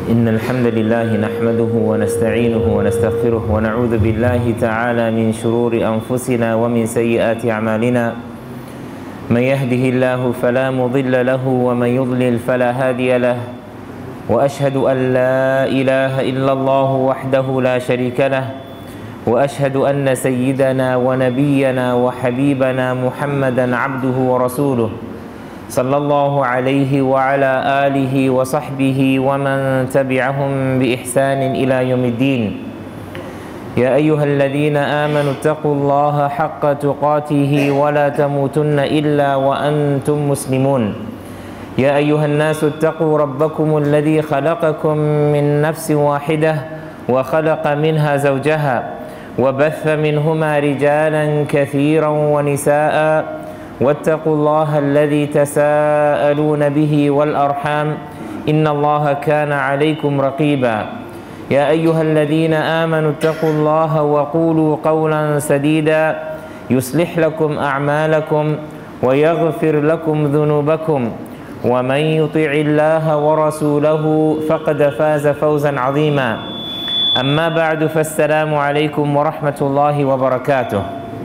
إن الحمد لله نحمده ونستعينه ونستغفره ونعوذ بالله تعالى من شرور أنفسنا ومن سيئات أعمالنا. من يهده الله فلا مضل له ومن يضلل فلا هادي له، وأشهد أن لا إله إلا الله وحده لا شريك له، وأشهد أن سيدنا ونبينا وحبيبنا محمدا عبده ورسوله صلى الله عليه وعلى آله وصحبه ومن تبعهم بإحسان إلى يوم الدين. يا أيها الذين آمنوا اتقوا الله حق تقاته ولا تموتن إلا وأنتم مسلمون. يا أيها الناس اتقوا ربكم الذي خلقكم من نفس واحدة وخلق منها زوجها وبث منهما رجالا كثيرا ونساء، واتقوا الله الذي تساءلون به والأرحام إن الله كان عليكم رقيبا. يا أيها الذين آمنوا اتقوا الله وقولوا قولا سديدا يصلح لكم أعمالكم ويغفر لكم ذنوبكم، ومن يطع الله ورسوله فقد فاز فوزا عظيما. أما بعد، فالسلام عليكم ورحمة الله وبركاته.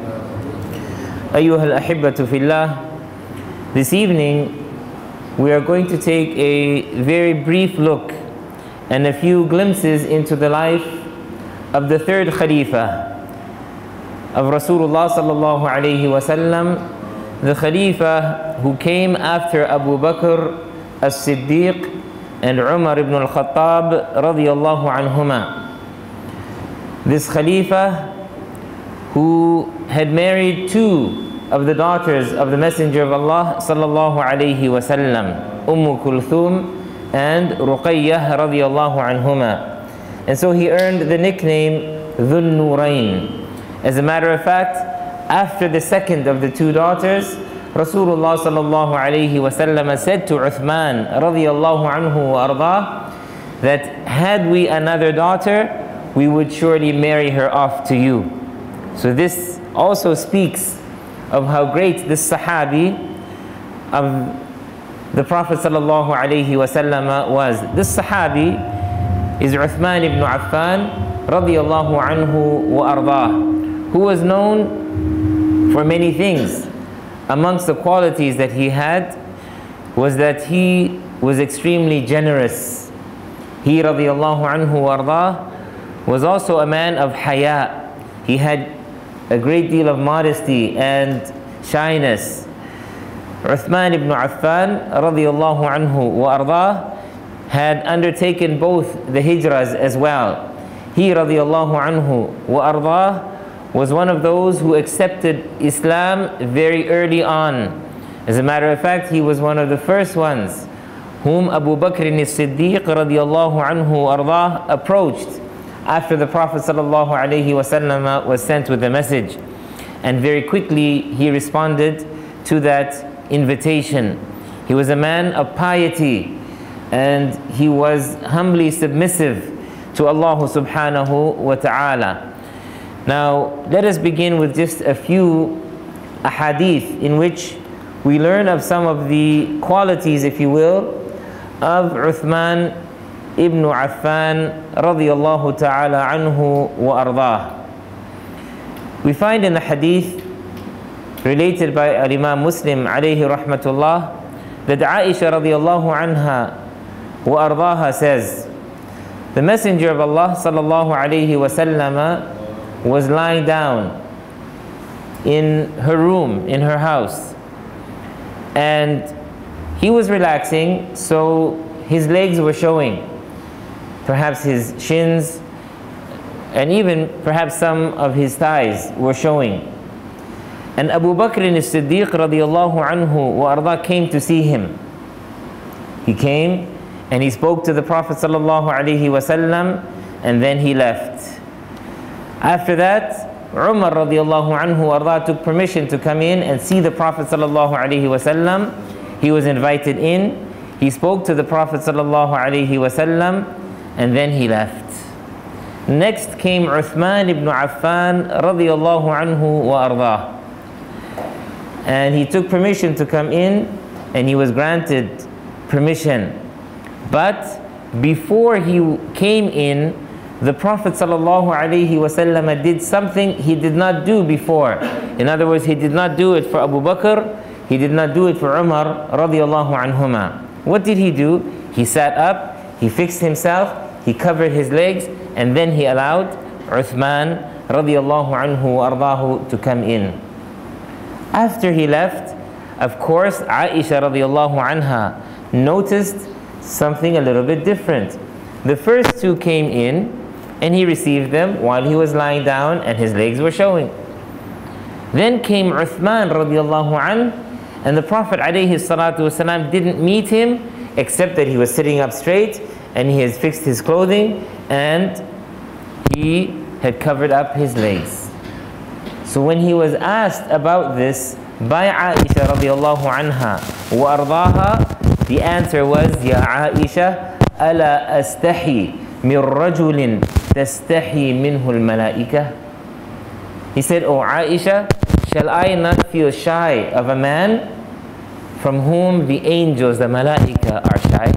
أيها الأحبة في الله, this evening we are going to take a very brief look and a few glimpses into the life of the third Khalifa of Rasulullah sallallahu alayhi wa sallam, the Khalifa who came after Abu Bakr as-Siddiq and Umar ibn al-Khattab radiyallahu anhuma. This Khalifa who had married two of the daughters of the Messenger of Allah sallallahu alayhi wa sallam, Kulthum and Ruqayyah radiyallahu anhuma. And so he earned the nickname Dhun Nurayn. As a matter of fact, after the second of the two daughters, Rasulullah sallallahu alayhi wa sallam said to Uthman radiyallahu anhu wa ardah that had we another daughter, we would surely marry her off to you. So this also speaks of how great this Sahabi of the Prophet sallallahu alaihi wasallam was. This Sahabi is Uthman ibn Affan radiyallahu anhu wa ardah, who was known for many things. Amongst the qualities that he had was that he was extremely generous. He radiyallahu anhu wa ardah was also a man of haya. He had a great deal of modesty and shyness. Uthman ibn Affan radiyallahu anhu wa ardah had undertaken both the hijras as well. He radiyallahu anhu wa ardah was one of those who accepted Islam very early on. As a matter of fact, he was one of the first ones whom Abu Bakr as-Siddiq radiyallahu anhu wa ardah approached after the Prophet sallallahu alaihi wasallam was sent with the message. And very quickly he responded to that invitation. He was a man of piety and he was humbly submissive to Allah subhanahu wa ta'ala. Now let us begin with just a few ahadith in which we learn of some of the qualities, if you will, of Uthman ibn Affan radiyallahu ta'ala anhu wa ardah. We find in the hadith related by Imam Muslim alayhi rahmatullah that Aisha radiyallahu anha wa ardaha says, the Messenger of Allah sallallahu alayhi wa sallam was lying down in her room, in her house, and he was relaxing, so his legs were showing. Perhaps his shins, and even perhaps some of his thighs were showing. And Abu Bakr as-Siddiq radiyallahu anhu wa ardah came to see him. He came and he spoke to the Prophet sallallahu alaihi wasallam, and then he left. After that, Umar radiyallahu anhu wa ardah took permission to come in and see the Prophet sallallahu alaihi wasallam. He was invited in. He spoke to the Prophet sallallahu alaihi wasallam, and then he left. Next came Uthman ibn Affan radiyallahu anhu wa ardah. And he took permission to come in, and he was granted permission. But before he came in, the Prophet ﷺ did something he did not do before. In other words, he did not do it for Abu Bakr, he did not do it for Umar radiallahu anhuma. What did he do? He sat up, he fixed himself, he covered his legs, and then he allowed Uthman radiallahu anhu wa ardahu to come in. After he left, of course, Aisha radiallahu anha noticed something a little bit different. The first two came in and he received them while he was lying down and his legs were showing. Then came Uthman radiallahu anhu, and the Prophet alayhi salatu wasalam didn't meet him except that he was sitting up straight and he has fixed his clothing and he had covered up his legs. So when he was asked about this by Aisha radiallahu anha wa ardaha, the answer was, Ya Aisha, ala astahi min rajulin tastahi minhu al-malaika. He said, Oh Aisha, shall I not feel shy of a man from whom the angels, the malaika, are shy?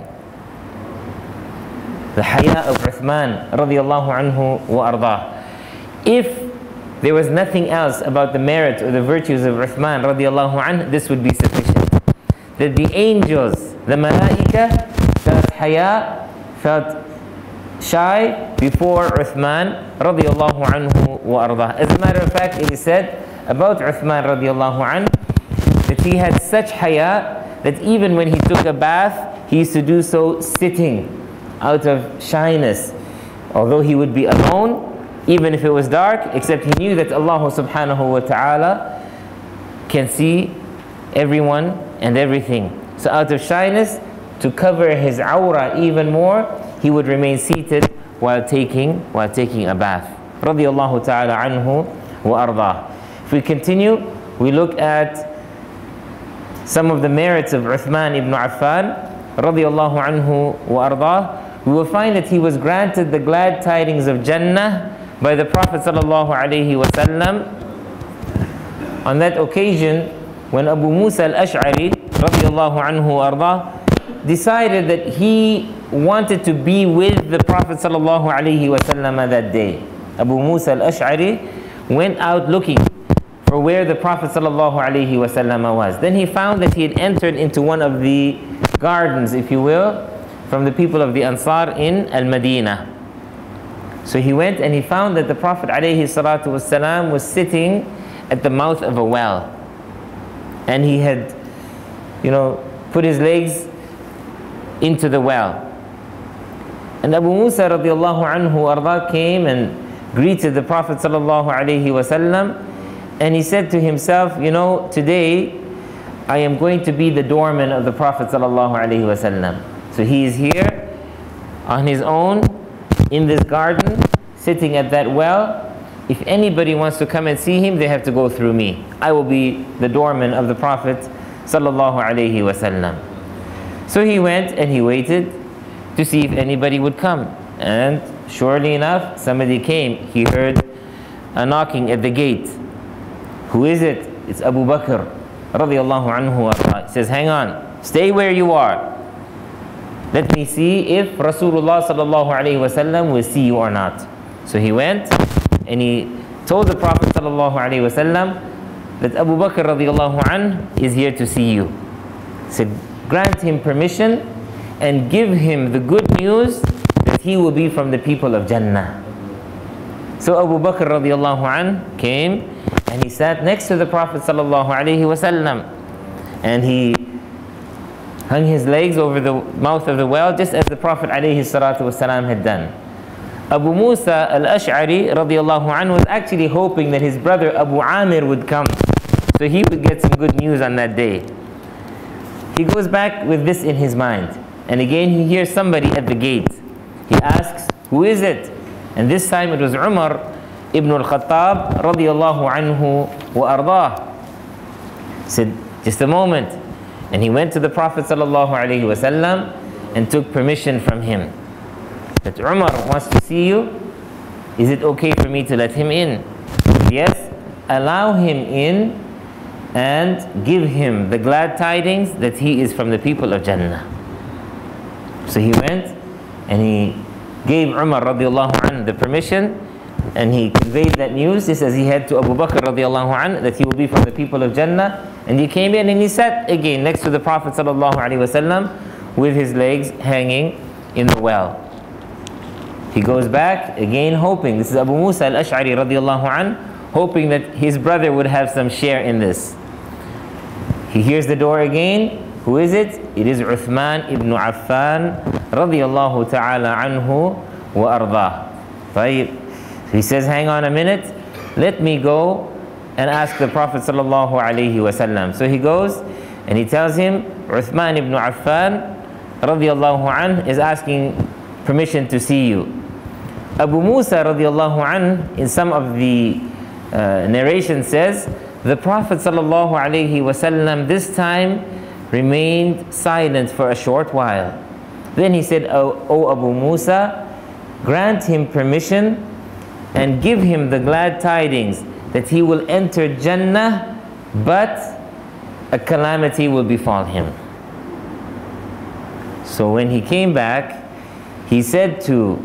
The haya of Uthman radiallahu anhu wa ardah. If there was nothing else about the merit or the virtues of Uthman radiallahu anhu, this would be sufficient. That the angels, the malaika, felt haya, felt shy before Uthman radiallahu anhu wa ardah. As a matter of fact, it is said about Uthman radiallahu anhu that he had such haya that even when he took a bath, he used to do so sitting out of shyness. Although he would be alone, even if it was dark, except he knew that Allah subhanahu wa ta'ala can see everyone and everything. So out of shyness, to cover his awrah even more, he would remain seated while taking a bath. Radiyallahu ta'ala anhu wa ardah. If we continue, we look at some of the merits of Uthman ibn Affan radiyallahu anhu wa ardah. We will find that he was granted the glad tidings of Jannah by the Prophet sallallahu alaihi wasallam on that occasion when Abu Musa al-Ash'ari radiyallahu anhu wa ardah decided that he wanted to be with the Prophet sallallahu alaihi wasallam that day. Abu Musa al-Ash'ari went out looking for where the Prophet sallallahu alaihi wasallam was. Then he found that he had entered into one of the gardens, if you will, from the people of the Ansar in Al-Madinah. So he went and he found that the Prophet alayhi salatu wasalam was sitting at the mouth of a well. And he had, put his legs into the well. And Abu Musa radiallahu anhu arda came and greeted the Prophet sallallahu alayhi wasallam. And he said to himself, today I am going to be the doorman of the Prophet sallallahu alayhi wasallam. So he is here on his own in this garden, sitting at that well. If anybody wants to come and see him, they have to go through me. I will be the doorman of the Prophet sallallahu alaihi wasallam. So he went and he waited to see if anybody would come. And surely enough, somebody came. He heard a knocking at the gate. Who is it? It's Abu Bakr radiyallahu anhu. He says, hang on, stay where you are. Let me see if Rasulullah sallallahu alayhi wasallam will see you or not. So he went and he told the Prophet sallallahu alayhi wasallam that Abu Bakr radiyallahu anhu is here to see you. He said, grant him permission and give him the good news that he will be from the people of Jannah. So Abu Bakr radiyallahu anhu came and he sat next to the Prophet sallallahu alayhi wasallam and he hung his legs over the mouth of the well, just as the Prophet alayhi salatu wasalam had done. Abu Musa al-Ash'ari radiyallahu anhu was actually hoping that his brother Abu Amir would come, so he would get some good news on that day. He goes back with this in his mind, and again he hears somebody at the gate. He asks, who is it? And this time it was Umar ibn al-Khattab radiyallahu anhu wa ardah. He said, just a moment. And he went to the Prophet sallallahu alaihi wasallam and took permission from him. That Umar wants to see you. Is it okay for me to let him in? Yes, allow him in and give him the glad tidings that he is from the people of Jannah. So he went and he gave Umar radiallahu anhu the permission, and he conveyed that news. He says he had to Abu Bakr radiallahu anhu that he will be from the people of Jannah, and he came in and he sat again next to the Prophet sallallahu alaihi wasallam with his legs hanging in the well. He goes back again hoping, this is Abu Musa al-Ash'ari radiallahu anhu, hoping that his brother would have some share in this. He hears the door again. Who is it? It is Uthman ibn Affan radiyallahu ta'ala anhu wa ardah. So he says, hang on a minute, let me go and ask the Prophet sallallahu alayhi wasallam. So he goes and he tells him, Uthman ibn Affan radiyallahu anhu is asking permission to see you. Abu Musa radiyallahu anhu in some of the narration says, the Prophet sallallahu alayhi wasallam this time remained silent for a short while. Then he said, O Abu Musa, grant him permission and give him the glad tidings that he will enter Jannah, but a calamity will befall him. So when he came back, he said to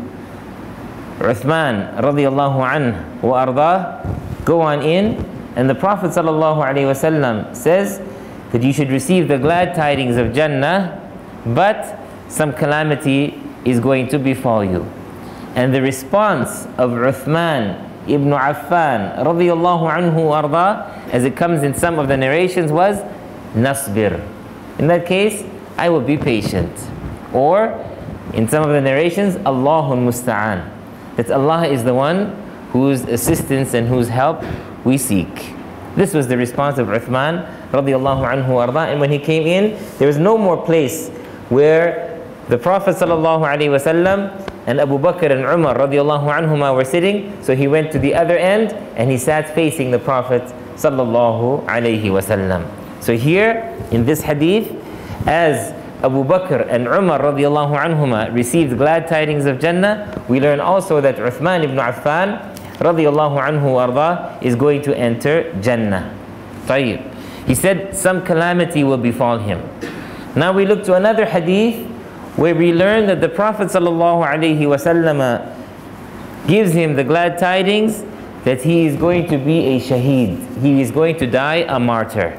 Uthman radiallahu anhu wa ardah, go on in. And the Prophet sallallahu alaihi wasallam says that you should receive the glad tidings of Jannah, but some calamity is going to befall you. And the response of Uthman ibn Affan radiyallahu anhu arda, as it comes in some of the narrations, was nasbir. In that case, I will be patient. Or in some of the narrations, Allahul Musta'an, that Allah is the one whose assistance and whose help we seek. This was the response of Uthman radiyallahu anhu arda. And when he came in, there was no more place where the Prophet sallallahu alaihi wasallam and Abu Bakr and Umar radiallahu anhuma were sitting. So he went to the other end and he sat facing the Prophet sallallahu alaihi wasallam. So here in this hadith, as Abu Bakr and Umar radiallahu anhuma received glad tidings of Jannah, we learn also that Uthman ibn Affan radiyallahu anhu arda is going to enter Jannah. Tayyib. He said some calamity will befall him. Now we look to another hadith where we learn that the Prophet sallallahu alaihi wasallam gives him the glad tidings that he is going to be a shaheed. He is going to die a martyr.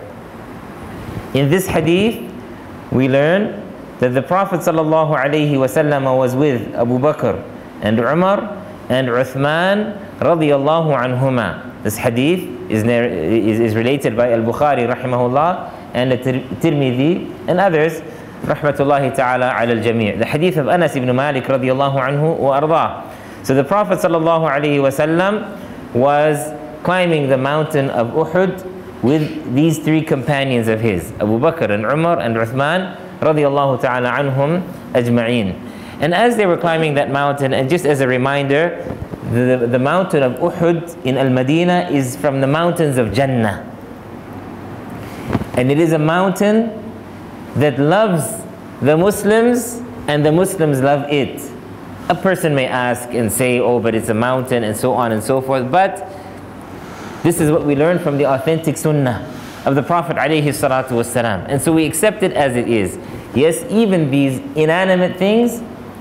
In this hadith, we learn that the Prophet sallallahu alaihi wasallam was with Abu Bakr and Umar and Uthman radiyallahu anhuma. This hadith is related by Al-Bukhari rahimahullah and Tirmidhi and others rahmatullahi ta'ala ala al-jami'. The hadith of Anas ibn Malik radiyallahu anhu wa ardah. So the Prophet sallallahu alayhi wasallam was climbing the mountain of Uhud with these three companions of his, Abu Bakr and Umar and Uthman radiyallahu ta'ala anhum ajma'een. And as they were climbing that mountain, and just as a reminder, the mountain of Uhud in Al-Madinah is from the mountains of Jannah. And it is a mountain that loves the Muslims and the Muslims love it. A person may ask and say, oh, but it's a mountain and so on and so forth. But this is what we learn from the authentic sunnah of the Prophet alayhi salatu wasalam. And so we accept it as it is. Yes, even these inanimate things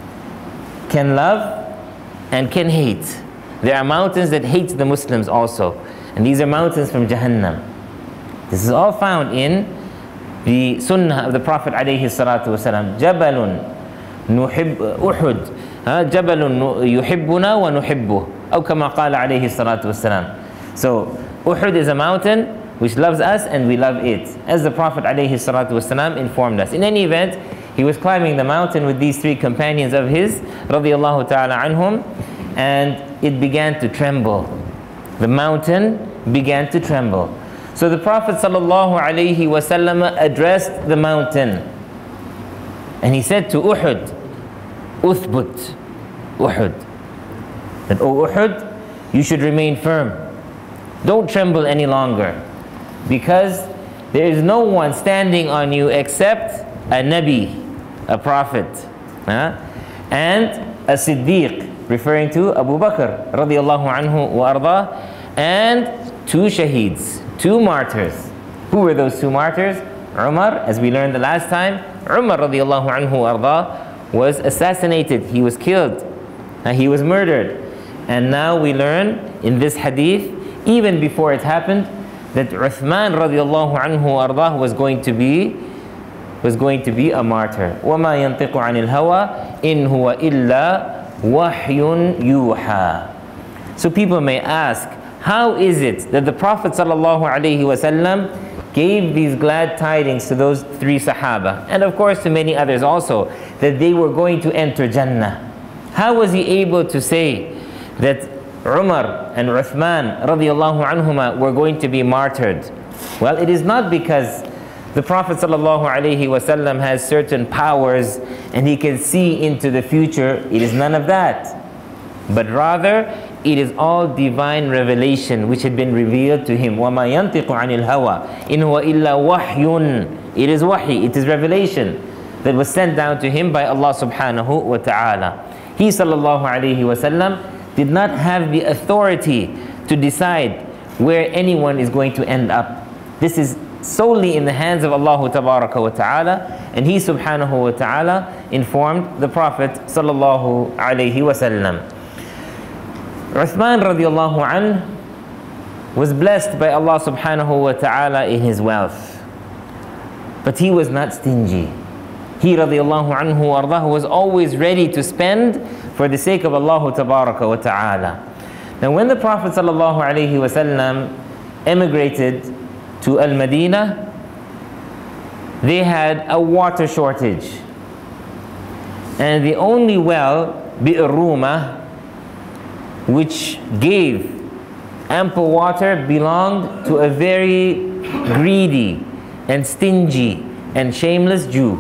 can love and can hate. There are mountains that hate the Muslims also. And these are mountains from Jahannam. This is all found in the sunnah of the Prophet alayhi salatu wasalam. Jabalun nuhib Uhud. Jabalun yuhibbuna wa nuhibbuh. Aw kama qala alayhi salatu wasalam. So Uhud is a mountain which loves us and we love it, as the Prophet alayhi salatu wasalam informed us. In any event, he was climbing the mountain with these three companions of his, radiyallahu ta'ala anhum, and it began to tremble. The mountain began to tremble. So the Prophet sallallahu alayhi wasallam addressed the mountain, and he said to Uhud, Uthbut, Uhud, that, O Uhud, you should remain firm. Don't tremble any longer, because there is no one standing on you except a Nabi, a prophet, and a Siddiq, referring to Abu Bakr radiyallahu anhu wa arda, and two shaheeds, two martyrs. Who were those two martyrs? Umar, as we learned the last time, Umar radiyallahu anhu wa arda was assassinated. He was killed. He was murdered. And now we learn in this hadith, even before it happened, that Uthman radiallahu anhu ardah was going to be a martyr. وَمَا يَنْطِقُ عَنِ الْهَوَىٰ إِنْ هُوَ إِلَّا وَحْيٌ يُوحَىٰ. So people may ask, how is it that the Prophet ﷺ gave these glad tidings to those 3 Sahaba, and of course to many others also, that they were going to enter Jannah? How was he able to say that Umar and Uthman radiallahu anhuma were going to be martyred? Well, it is not because the Prophet ﷺ has certain powers and he can see into the future. It is none of that. But rather, it is all divine revelation which had been revealed to him. وَمَا يَنْطِقُ عَنِ الْهَوَىٰ إِنْ هُوَ إِلَّا وَحْيٌ. It is wahi, it is revelation that was sent down to him by Allah subhanahu wa ta'ala. He sallallahu alayhi wa sallam did not have the authority to decide where anyone is going to end up. This is solely in the hands of Allah tabaraka wa ta'ala, and he subhanahu wa ta'ala informed the Prophet sallallahu alayhi wa sallam. Uthman radiallahu anhu was blessed by Allah subhanahu wa ta'ala in his wealth, but he was not stingy. He radiallahu anhu ardah was always ready to spend for the sake of Allah tabaraka wa ta'ala. Now when the Prophet sallallahu alayhi wa sallam emigrated to Al-Madinah, they had a water shortage, and the only well, Bi'r Rumah, which gave ample water, belonged to a very greedy and stingy and shameless Jew.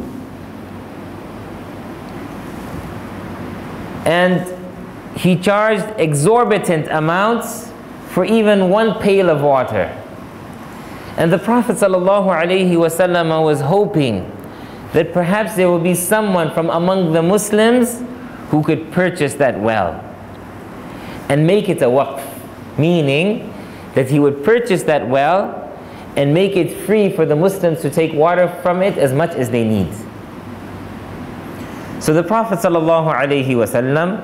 And he charged exorbitant amounts for even 1 pail of water. And the Prophet ﷺ was hoping that perhaps there will be someone from among the Muslims who could purchase that well and make it a waqf, meaning that he would purchase that well and make it free for the Muslims to take water from it as much as they need. So the Prophet ﷺ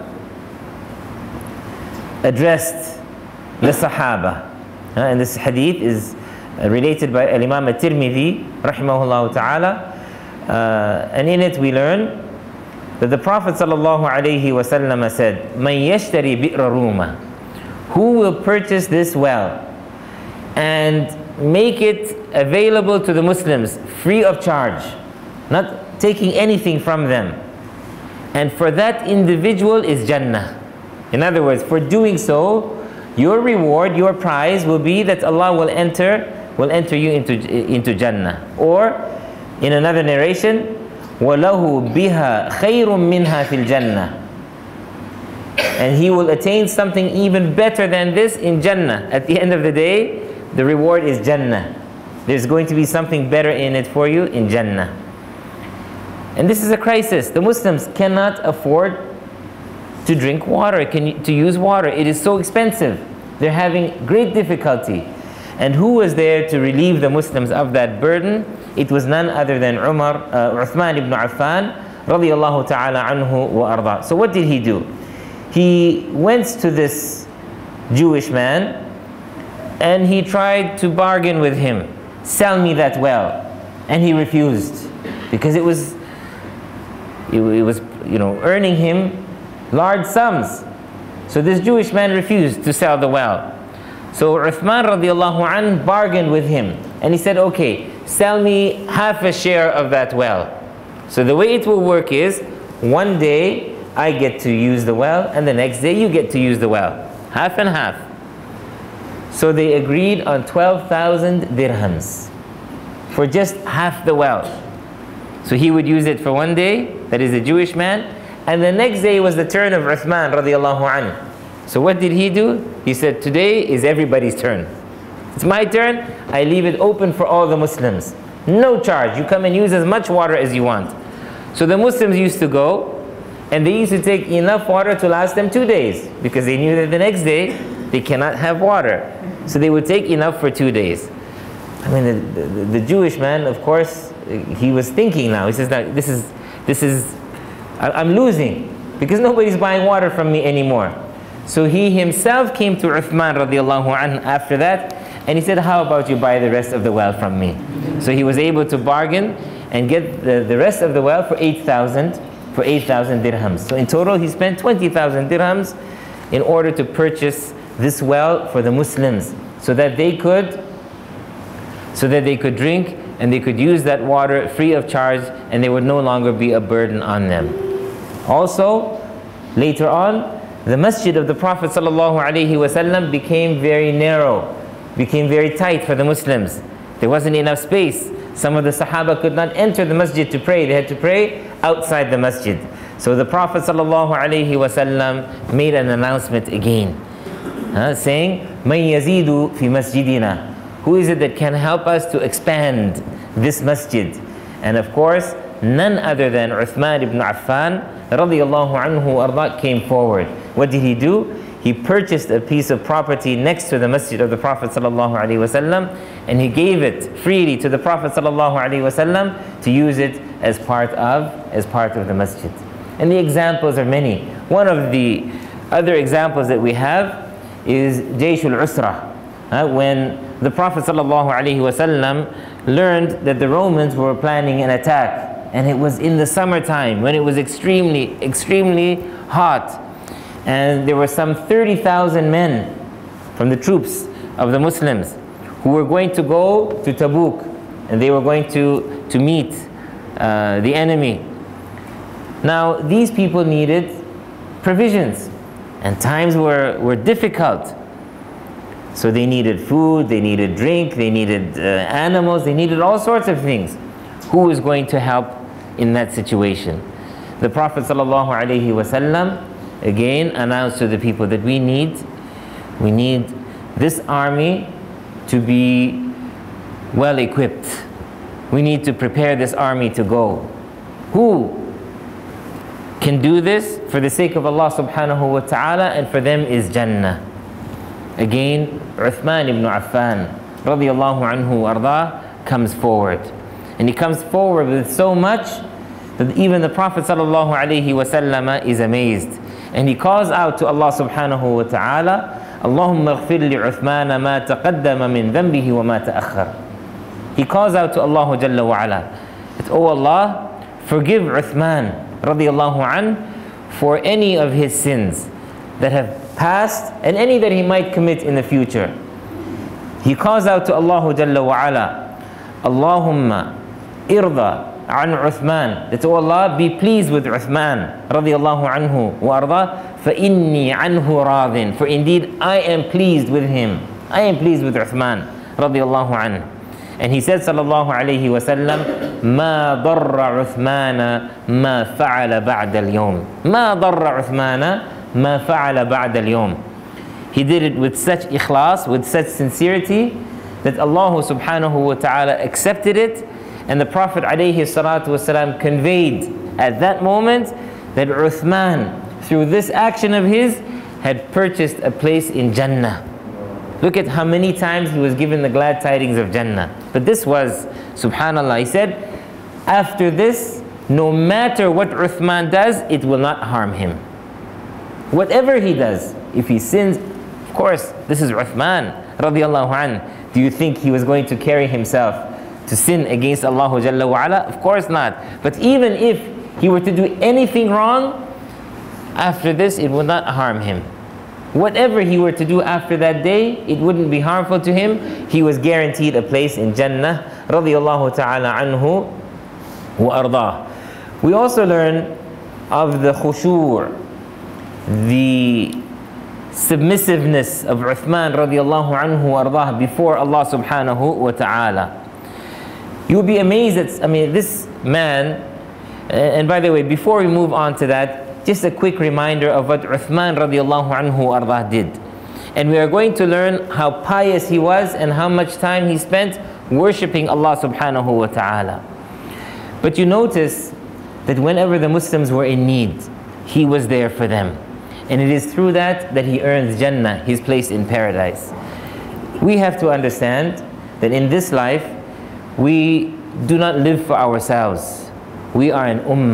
addressed the Sahaba, and this hadith is related by Imam At-Tirmidhi rahimahullah ta'ala, and in it we learn that the Prophet ﷺ said, مَنْ يَشْتَرِي بِئْرَ رُومَةٍ, who will purchase this well and make it available to the Muslims free of charge, not taking anything from them, and for that individual is Jannah. In other words, for doing so, your reward, your prize will be that Allah will enter you into Jannah. Or in another narration, وَلَهُ بِهَا خَيْرٌ مِّنْهَا فِي الْجَنَّةِ, and he will attain something even better than this in Jannah. At the end of the day, the reward is Jannah. There's going to be something better in it for you in Jannah. And this is a crisis. The Muslims cannot afford to drink water, to use water. It is so expensive. They're having great difficulty. And who was there to relieve the Muslims of that burden? It was none other than Uthman ibn Affan radiyallahu ta'ala anhu wa arda. So what did he do? He went to this Jewish man and he tried to bargain with him. Sell me that well. And he refused, because it was earning him large sums. So this Jewish man refused to sell the well. So Uthman radiallahu anh bargained with him, and he said, okay, sell me half a share of that well. So the way it will work is, one day I get to use the well, and the next day you get to use the well. Half and half. So they agreed on 12,000 dirhams for just half the well. So he would use it for one day, that is the Jewish man, and the next day was the turn of Uthman radiallahu anhu. So what did he do? He said, today is everybody's turn. It's my turn. I leave it open for all the Muslims. No charge. You come and use as much water as you want. So the Muslims used to go, and they used to take enough water to last them 2 days, because they knew that the next day they cannot have water. So they would take enough for 2 days. I mean, the Jewish man, of course, he was thinking now. He says, now, this is I'm losing because nobody's buying water from me anymore. So he himself came to Uthman radiallahu anhu after that, and he said, how about you buy the rest of the well from me? So he was able to bargain and get the rest of the well for 8,000 dirhams. So in total he spent 20,000 dirhams in order to purchase this well for the Muslims, so that they could drink and they could use that water free of charge, and they would no longer be a burden on them. Also, later on, the masjid of the Prophet ﷺ became very narrow, became very tight for the Muslims. There wasn't enough space. Some of the Sahaba could not enter the masjid to pray. They had to pray outside the masjid. So the Prophet ﷺ made an announcement again, saying, مَنْ يَزِيدُ فِي مَسْجِدِنَا. Who is it that can help us to expand this masjid? And of course, none other than Uthman ibn Affan radiyallahu anhu arda came forward. What did he do? He purchased a piece of property next to the masjid of the Prophet sallallahu alaihi wasallam, and he gave it freely to the Prophet sallallahu alaihi wasallam to use it as part of the masjid. And the examples are many. One of the other examples that we have is Jaysh al-Usra, when the Prophet ﷺ learned that the Romans were planning an attack, and it was in the summertime when it was extremely hot, and there were some 30,000 men from the troops of the Muslims who were going to go to Tabuk, and they were going to meet the enemy. Now these people needed provisions, and times were difficult. So they needed food, they needed drink, they needed animals, they needed all sorts of things. Who was going to help in that situation? The Prophet ﷺ again announced to the people that we need this army to be well equipped. We need to prepare this army to go. Who can do this for the sake of Allah subhanahu wa ta'ala, and for them is Jannah? Again, Uthman ibn Affan radiyallahu anhu arda comes forward. And he comes forward with so much that even the Prophet sallallahu alaihi wasallam is amazed. And he calls out to Allah subhanahu wa ta'ala, Allahumma ighfir li Uthman ma taqaddama min dhanbihi wa ma ta'akhkhar. He calls out to Allah jalla wa ala, that, oh Allah, forgive Uthman radiyallahu an for any of his sins that have past and any that he might commit in the future. He calls out to Allah Jalla wa ala, Allahumma irda an Uthman, that, oh Allah, be pleased with Uthman radiyallahu anhu wa arda, fa inni anhu radin, for indeed I am pleased with him. I am pleased with Uthman radiyallahu anhu. And he said sallallahu alayhi wa sallam, ma darra Uthmana ma fa'ala ba'da al-yawm. Ma darra Uthmana ma fa'ala ba'da al-yawm. He did it with such ikhlas, with such sincerity, that Allah subhanahu wa ta'ala accepted it, and the Prophet alayhi salatu wasalam conveyed at that moment that Uthman, through this action of his, had purchased a place in Jannah. Look at how many times he was given the glad tidings of Jannah. But this was, subhanallah, he said, after this, no matter what Uthman does, it will not harm him. Whatever he does, if he sins, of course, this is Uthman radiyallahu an. Do you think he was going to carry himself to sin against Allah Jalla wa ala? Of course not. But even if he were to do anything wrong, after this, it will not harm him. Whatever he were to do after that day, it wouldn't be harmful to him. He was guaranteed a place in Jannah radiyallahu ta'ala anhu wa ardah. We also learn of the khushu', the submissiveness of Uthman radiyallahu anhu wa ardah before Allah subhanahu wa ta'ala. You'll be amazed at, this man, and by the way, before we move on to that, just a quick reminder of what Uthman radiallahu anhu ardah did. And we are going to learn how pious he was and how much time he spent worshipping Allah subhanahu wa ta'ala. But you notice that whenever the Muslims were in need, he was there for them. And it is through that he earns Jannah, his place in paradise. We have to understand that in this life, we do not live for ourselves. We are an ummah.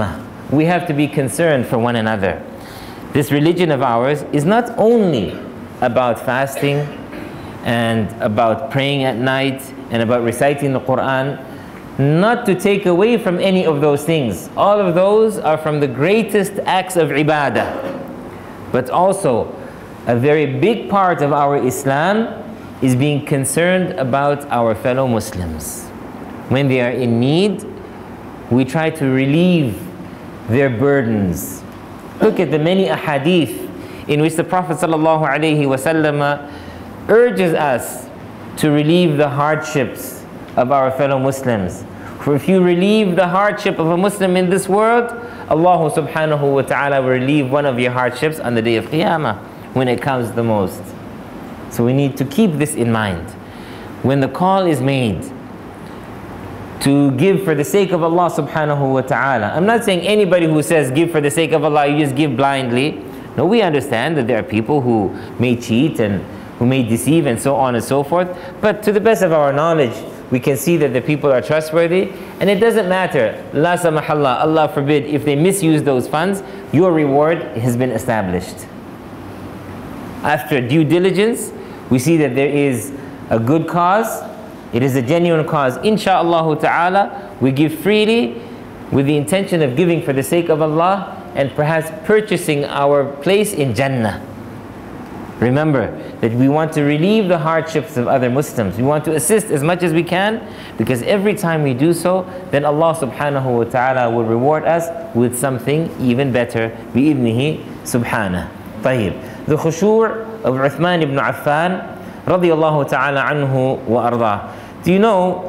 we have to be concerned for one another. This religion of ours is not only about fasting and about praying at night and about reciting the Quran, not to take away from any of those things. All of those are from the greatest acts of ibadah. But also, a very big part of our Islam is being concerned about our fellow Muslims. When they are in need, we try to relieve their burdens. Look at the many ahadith in which the Prophet ﷺ urges us to relieve the hardships of our fellow Muslims. For if you relieve the hardship of a Muslim in this world, Allah subhanahu wa ta'ala will relieve one of your hardships on the day of Qiyamah, when it comes the most. So we need to keep this in mind. When the call is made to give for the sake of Allah subhanahu wa ta'ala, I'm not saying anybody who says give for the sake of Allah, you just give blindly. No, we understand that there are people who may cheat and who may deceive and so on and so forth. But to the best of our knowledge, we can see that the people are trustworthy, and it doesn't matter, la samahallah, Allah forbid, if they misuse those funds, your reward has been established. After due diligence, we see that there is a good cause, it is a genuine cause. Insha'Allah ta'ala, we give freely with the intention of giving for the sake of Allah and perhaps purchasing our place in Jannah. Remember that we want to relieve the hardships of other Muslims. We want to assist as much as we can, because every time we do so, then Allah subhanahu wa ta'ala will reward us with something even better. بِإِذْنِهِ سُبْحَانَهُ. طيب. The khushu' of Uthman ibn Affan radiyallahu ta'ala anhu wa ardah. Do you know,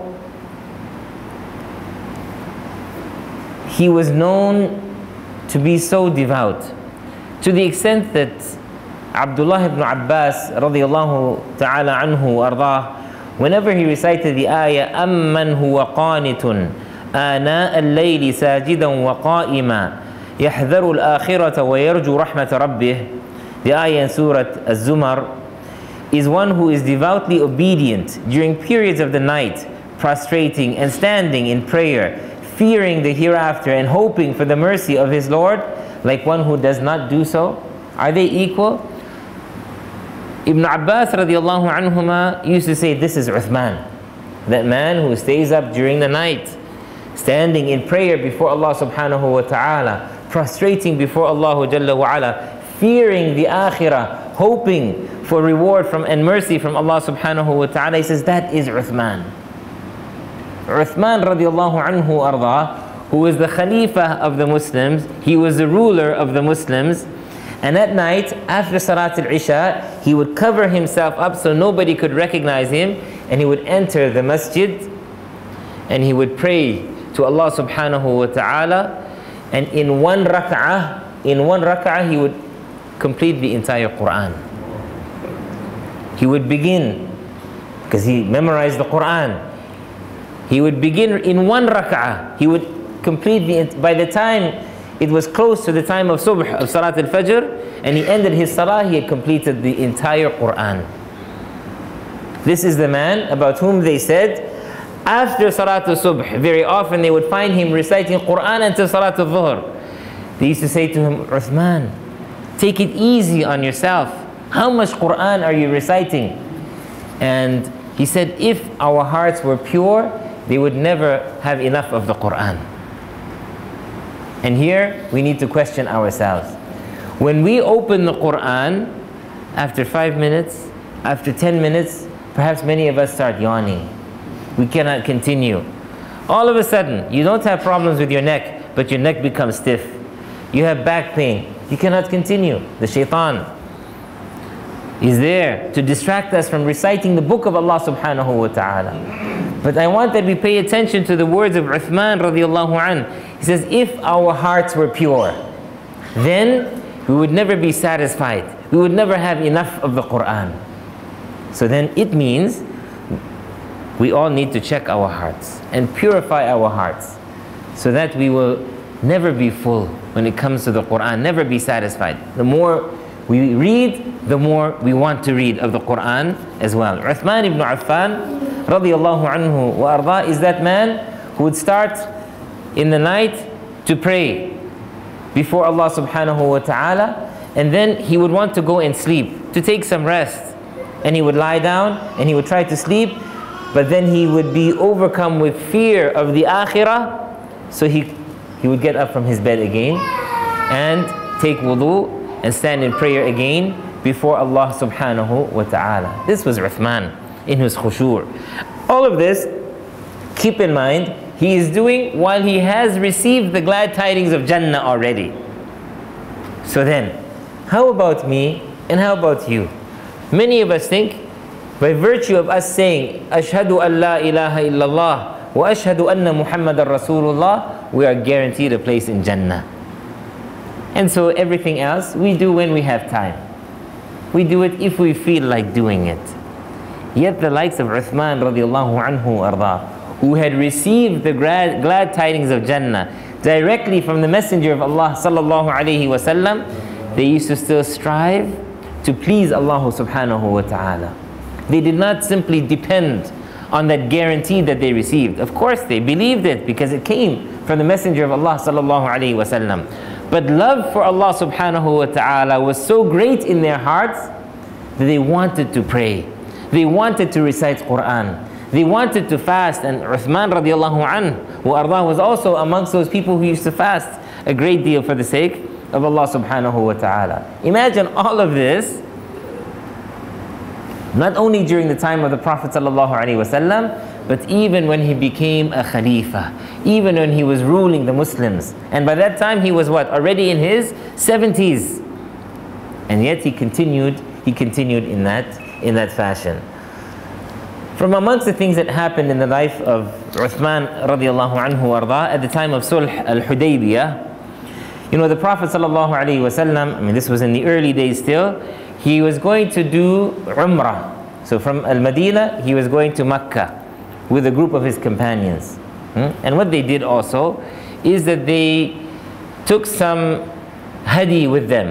he was known to be so devout, to the extent that Abdullah ibn Abbas radiyallahu ta'ala anhu wa ardah, whenever he recited the ayah, أَمَّنْ هُوَ قَانِتٌ آنَاءَ اللَّيْلِ سَاجِدًا وَقَائِمًا يَحْذَرُ الْآخِرَةَ وَيَرْجُو رَحْمَةَ رَبِّهِ, the ayah in Surah Az-Zumar, is one who is devoutly obedient during periods of the night, prostrating and standing in prayer, fearing the hereafter and hoping for the mercy of his Lord, like one who does not do so. Are they equal? Ibn Abbas radiallahu anhuma used to say, this is Uthman, that man who stays up during the night, standing in prayer before Allah subhanahu wa ta'ala, prostrating before Allah jalla wa ala, fearing the akhirah, hoping for reward from and mercy from Allah subhanahu wa ta'ala. He says, that is Uthman. Uthman radiallahu anhu arda, who was the Khalifa of the Muslims, he was the ruler of the Muslims, and at night, after Salat al-Isha, he would cover himself up so nobody could recognize him, and he would enter the masjid, and he would pray to Allah subhanahu wa ta'ala, and in one rak'ah, he would complete the entire Quran. He would begin, because he memorized the Quran, he would begin in one rak'ah, he would complete by the time it was close to the time of subh, of Salat al-Fajr, and he ended his salah, he had completed the entire Quran. This is the man about whom they said, after Salat al-Subh, very often they would find him reciting Quran until Salat al-Dhuhr. They used to say to him, Uthman, take it easy on yourself. How much Quran are you reciting? And he said, if our hearts were pure, they would never have enough of the Quran. And here we need to question ourselves. When we open the Quran, after 5 minutes, after 10 minutes, perhaps many of us start yawning. We cannot continue. All of a sudden, you don't have problems with your neck, but your neck becomes stiff. You have back pain. You cannot continue. The shaitan is there to distract us from reciting the book of Allah subhanahu wa ta'ala. But I want that we pay attention to the words of Uthman radiallahu anh. He says, if our hearts were pure, then we would never be satisfied. We would never have enough of the Quran. So then it means we all need to check our hearts and purify our hearts so that we will never be full when it comes to the Quran, never be satisfied. The more we read, the more we want to read of the Quran as well. Uthman ibn Affan radiyallahu anhu wa arda is that man who would start in the night to pray. before Allah subhanahu wa ta'ala, and then he would want to go and sleep, to take some rest. And he would lie down and he would try to sleep, but then he would be overcome with fear of the akhirah, so he would get up from his bed again and take wudu and stand in prayer again before Allah subhanahu wa ta'ala. This was Uthman in his khushu'. All of this, keep in mind, he is doing while he has received the glad tidings of Jannah already. So then, how about me and how about you? Many of us think, by virtue of us saying, Ashhadu an la ilaha illallah wa ashhadu anna Muhammadan Rasulullah, we are guaranteed a place in Jannah. And so everything else we do when we have time. We do it if we feel like doing it. Yet the likes of Uthman radiallahu anhu arda, who had received the glad tidings of Jannah directly from the Messenger of Allah sallallahu alayhi wa sallam, they used to still strive to please Allah subhanahu wa ta'ala. They did not simply depend on that guarantee that they received. Of course they believed it because it came from the Messenger of Allah sallallahu alayhi wa sallam. But love for Allah subhanahu wa ta'ala was so great in their hearts that they wanted to pray. They wanted to recite Quran. They wanted to fast. And Uthman radiallahu anhu wa ardah was also amongst those people who used to fast a great deal for the sake of Allah subhanahu wa ta'ala. Imagine all of this, not only during the time of the Prophet sallallahu alaihi wasallam, but even when he became a Khalifa, even when he was ruling the Muslims. And by that time he was what? Already in his 70s. And yet he continued in that fashion. From amongst the things that happened in the life of Uthman radiallahu anhu arda, at the time of Sulh al-Hudaybiyah, you know, the Prophet sallallahu alaihi wasallam, I mean this was in the early days still, he was going to do Umrah. So from Al-Madinah, he was going to Mecca with a group of his companions. And what they did also is that they took some hadi with them,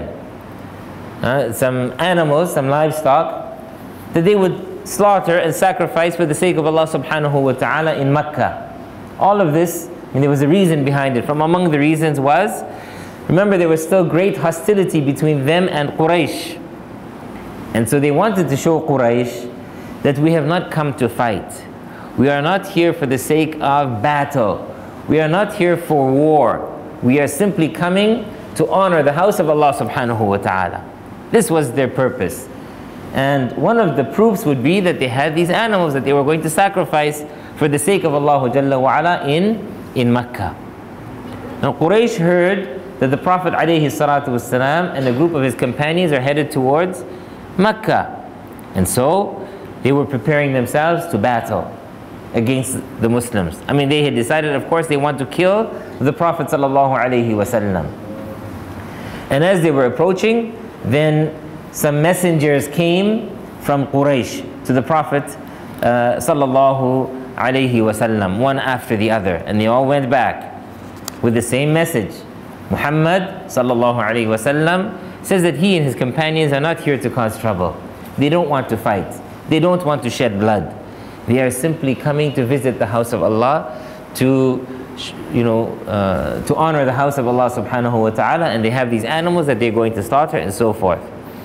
some animals, some livestock that they would slaughter and sacrifice for the sake of Allah subhanahu wa ta'ala in Mecca. All of this, I mean, there was a reason behind it. From among the reasons was, remember, there was still great hostility between them and Quraysh. And so they wanted to show Quraysh that we have not come to fight. We are not here for the sake of battle. We are not here for war. We are simply coming to honor the house of Allah subhanahu wa ta'ala. This was their purpose. And one of the proofs would be that they had these animals that they were going to sacrifice for the sake of Allah Jalla wa Ala in Mecca. Now Quraysh heard that the Prophet alayhi salatu wasalam and a group of his companions are headed towards Mecca. And so they were preparing themselves to battle against the Muslims. I mean, they had decided, of course, they want to kill the Prophet sallallahu alaihi wasallam. And as they were approaching, then some messengers came from Quraysh to the Prophet sallallahu alaihi wasallam, one after the other, and they all went back with the same message. Muhammad sallallahu alaihi wasallam says that he and his companions are not here to cause trouble. They don't want to fight. They don't want to shed blood. They are simply coming to visit the house of Allah, to honor the house of Allah subhanahu wa ta'ala, and they have these animals that they're going to slaughter and so forth.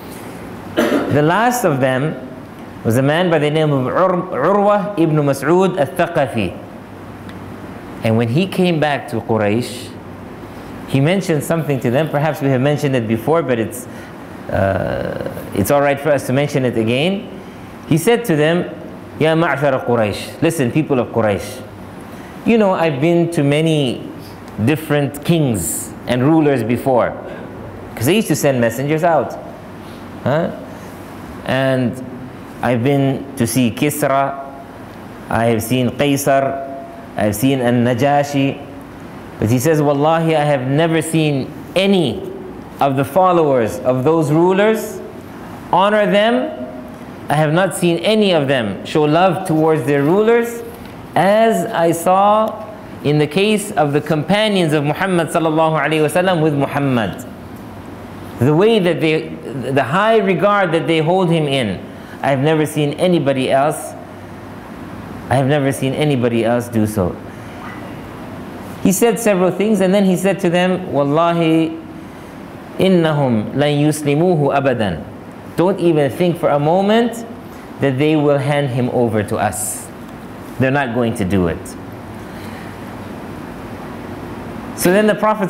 The last of them was a man by the name of Urwa ibn Mas'ud al-Thaqafi. And when he came back to Quraysh, he mentioned something to them. Perhaps we have mentioned it before, but it's all right for us to mention it again. He said to them, Ya ma'shar Quraysh, listen, people of Quraysh, you know, I've been to many different kings and rulers before, because they used to send messengers out. And I've been to see Kisra, I have seen Qaisar, I have seen An-Najashi. But he says, Wallahi, I have never seen any of the followers of those rulers honor them. I have not seen any of them show love towards their rulers as I saw in the case of the companions of Muhammad sallallahu alaihi wasallam with Muhammad. The way that the high regard that they hold him in, I have never seen anybody else. I have never seen anybody else do so. He said several things, and then he said to them, Wallahi, إِنَّهُمْ لَن يُسْلِمُوهُ أَبَدًا. Don't even think for a moment that they will hand him over to us. They're not going to do it. So then the Prophet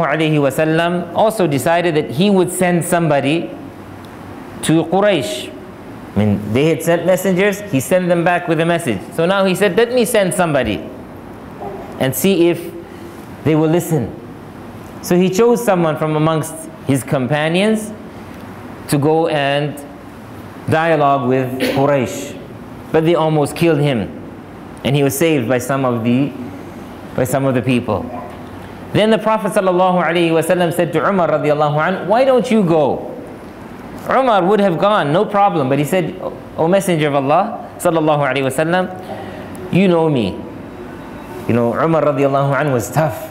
ﷺ also decided that he would send somebody to Quraysh. I mean, they had sent messengers, he sent them back with a message. So now he said, let me send somebody and see if they will listen. So he chose someone from amongst his companions to go and dialogue with Quraysh. But they almost killed him, and he was saved by some of the people. Then the Prophet ﷺ said to Umar radiallahu anhu, why don't you go? Umar would have gone, no problem, but he said, O Messenger of Allah sallallahu alaihi wasallam, you know me. You know, Umar radiallahu anhu was tough.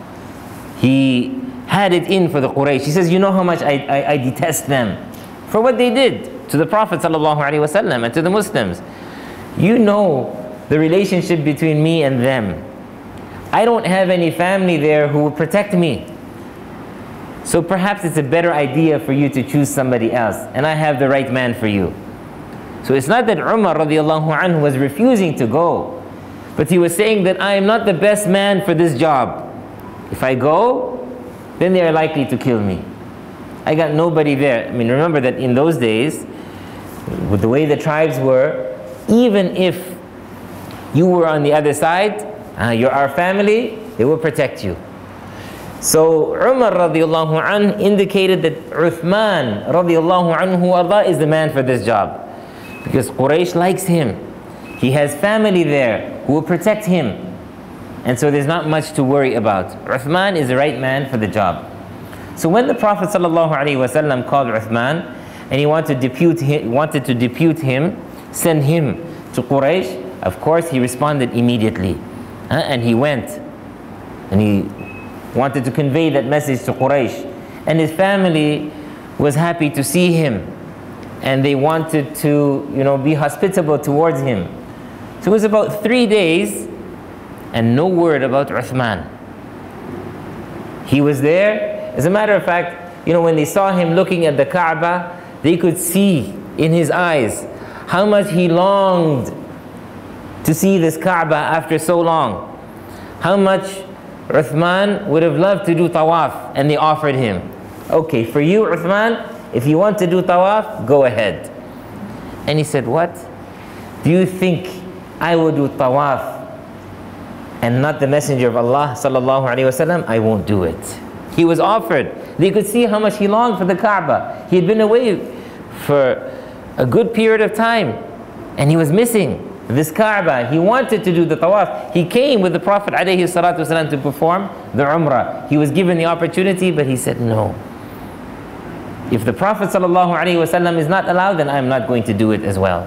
He had it in for the Quraysh. He says, you know how much I detest them for what they did to the Prophet sallallahu alaihi wasallam and to the Muslims. You know the relationship between me and them. I don't have any family there who will protect me. So perhaps it's a better idea for you to choose somebody else, and I have the right man for you. So it's not that Umar radiallahu anhu was refusing to go, but he was saying that I am not the best man for this job. If I go, then they are likely to kill me. I got nobody there. I mean, remember that in those days, with the way the tribes were, even if you were on the other side, you're our family, they will protect you. So Umar radiallahu anhu indicated that Uthman radiallahu anhu is the man for this job, because Quraysh likes him. He has family there who will protect him, and so there's not much to worry about. Uthman is the right man for the job. So when the Prophet sallallahu alaihi wasallam called Uthman and he wanted to depute him, send him to Quraysh, of course he responded immediately, and he went and he wanted to convey that message to Quraysh, and his family was happy to see him, and they wanted to, be hospitable towards him. So it was about 3 days and no word about Uthman. He was there. As a matter of fact, when they saw him looking at the Kaaba, they could see in his eyes how much he longed to see this Kaaba after so long. How much Uthman would have loved to do tawaf, and they offered him, okay, for you Uthman, if you want to do tawaf, go ahead. And he said, what? Do you think I will do tawaf and not the Messenger of Allah sallallahu alaihi wasallam? I won't do it. He was offered. They could see how much he longed for the Kaaba. He had been away for a good period of time, and he was missing this Kaaba. He wanted to do the tawaf. He came with the Prophet alayhi salatu wasalam to perform the Umrah. He was given the opportunity, but he said no. If the Prophet sallallahu alaihi wasallam is not allowed, then I'm not going to do it as well.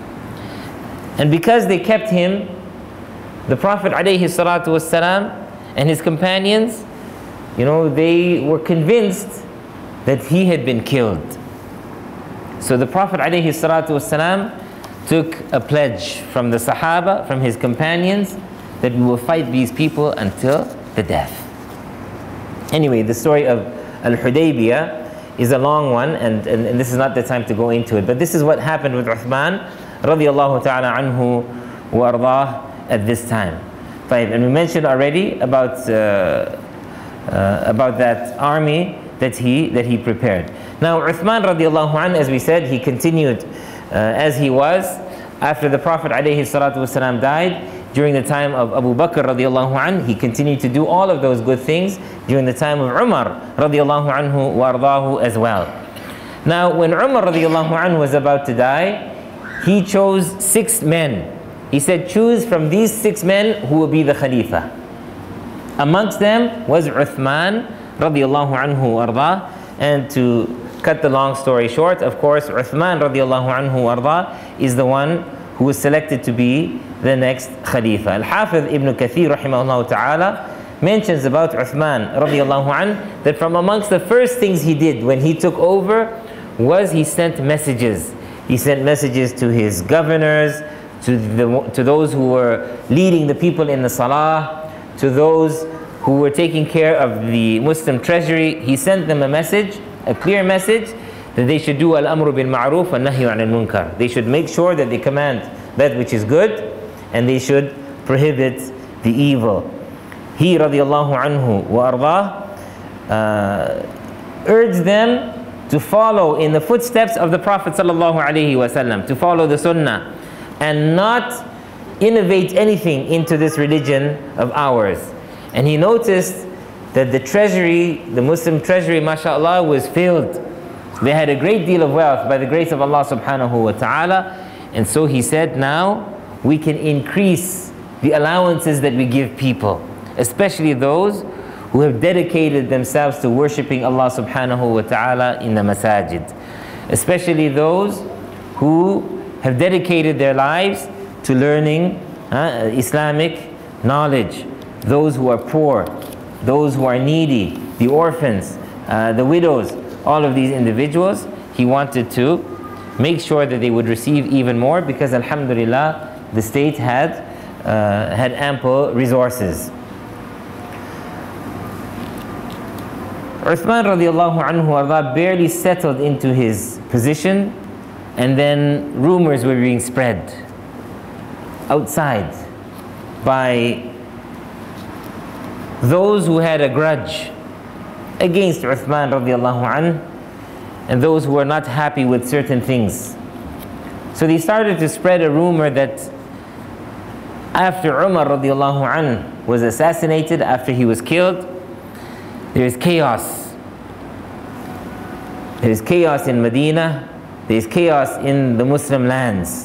And because they kept him, the Prophet alayhi salatu wasalam and his companions, they were convinced that he had been killed. So the Prophet alayhi salatu wasalam took a pledge from the Sahaba, from his companions, that we will fight these people until the death. Anyway, the story of Al-Hudaybiyah is a long one, and this is not the time to go into it, but this is what happened with Uthman radiallahu ta'ala anhu wa ardah at this time. And we mentioned already about that army that he prepared. Now Uthman radiallahu anhu, as we said, he continued as he was after the Prophet alayhi salatu wasalam died. During the time of Abu Bakr radiallahu anhu, he continued to do all of those good things during the time of Umar radiallahu anhu wa ardahu as well. Now when Umar radiallahu anhu was about to die, he chose 6 men. He said, choose from these 6 men who will be the Khalifa. Amongst them was Uthman radiallahu anhu wa ardah. And to cut the long story short, of course, Uthman radiallahu anhu wa ardah is the one who was selected to be the next Khalifa. Al-Hafiz Ibn Kathir rahimahullah ta'ala mentions about Uthman radiallahu anhu that from amongst the first things he did when he took over was he sent messages. He sent messages to his governors, to those who were leading the people in the salah, to those who were taking care of the Muslim treasury, he sent them a message, a clear message, that they should do al-amru bil ma'ruf and nahyu anil munkar. They should make sure that they command that which is good, and they should prohibit the evil. He radiallahu anhu wa ardah urged them to follow in the footsteps of the Prophet sallallahu alaihi wasallam, to follow the sunnah and not innovate anything into this religion of ours. And he noticed that the treasury, the Muslim treasury, mashallah, was filled. They had a great deal of wealth by the grace of Allah subhanahu wa ta'ala. And so he said, now we can increase the allowances that we give people, especially those who have dedicated themselves to worshipping Allah subhanahu wa ta'ala in the masajid, especially those who have dedicated their lives to learning Islamic knowledge, those who are poor, those who are needy, the orphans, the widows, all of these individuals. He wanted to make sure that they would receive even more, because alhamdulillah the state had ample resources. Uthman radiallahu anhu arda barely settled into his position, and then rumors were being spread outside by those who had a grudge against Uthman radiallahu anhu, and those who were not happy with certain things. So they started to spread a rumor that after Umar radiallahu anhu was assassinated, after he was killed, there is chaos. There is chaos in Medina, there is chaos in the Muslim lands.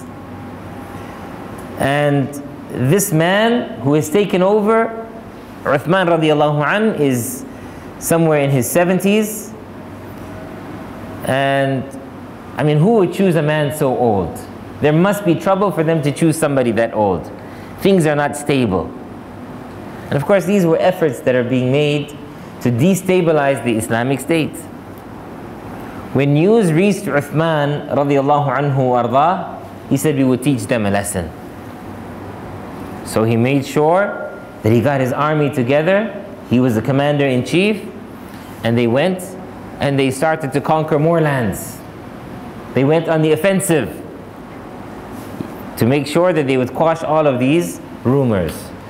And this man who has taken over, Uthman radiallahu anhu, is somewhere in his 70s. And I mean, who would choose a man so old? There must be trouble for them to choose somebody that old. Things are not stable. And of course, these were efforts that are being made to destabilize the Islamic State. When news reached Uthman radiallahu anhu arda, he said we would teach them a lesson. So he made sure that he got his army together. He was the commander-in-chief, and they went and they started to conquer more lands. They went on the offensive to make sure that they would quash all of these rumors.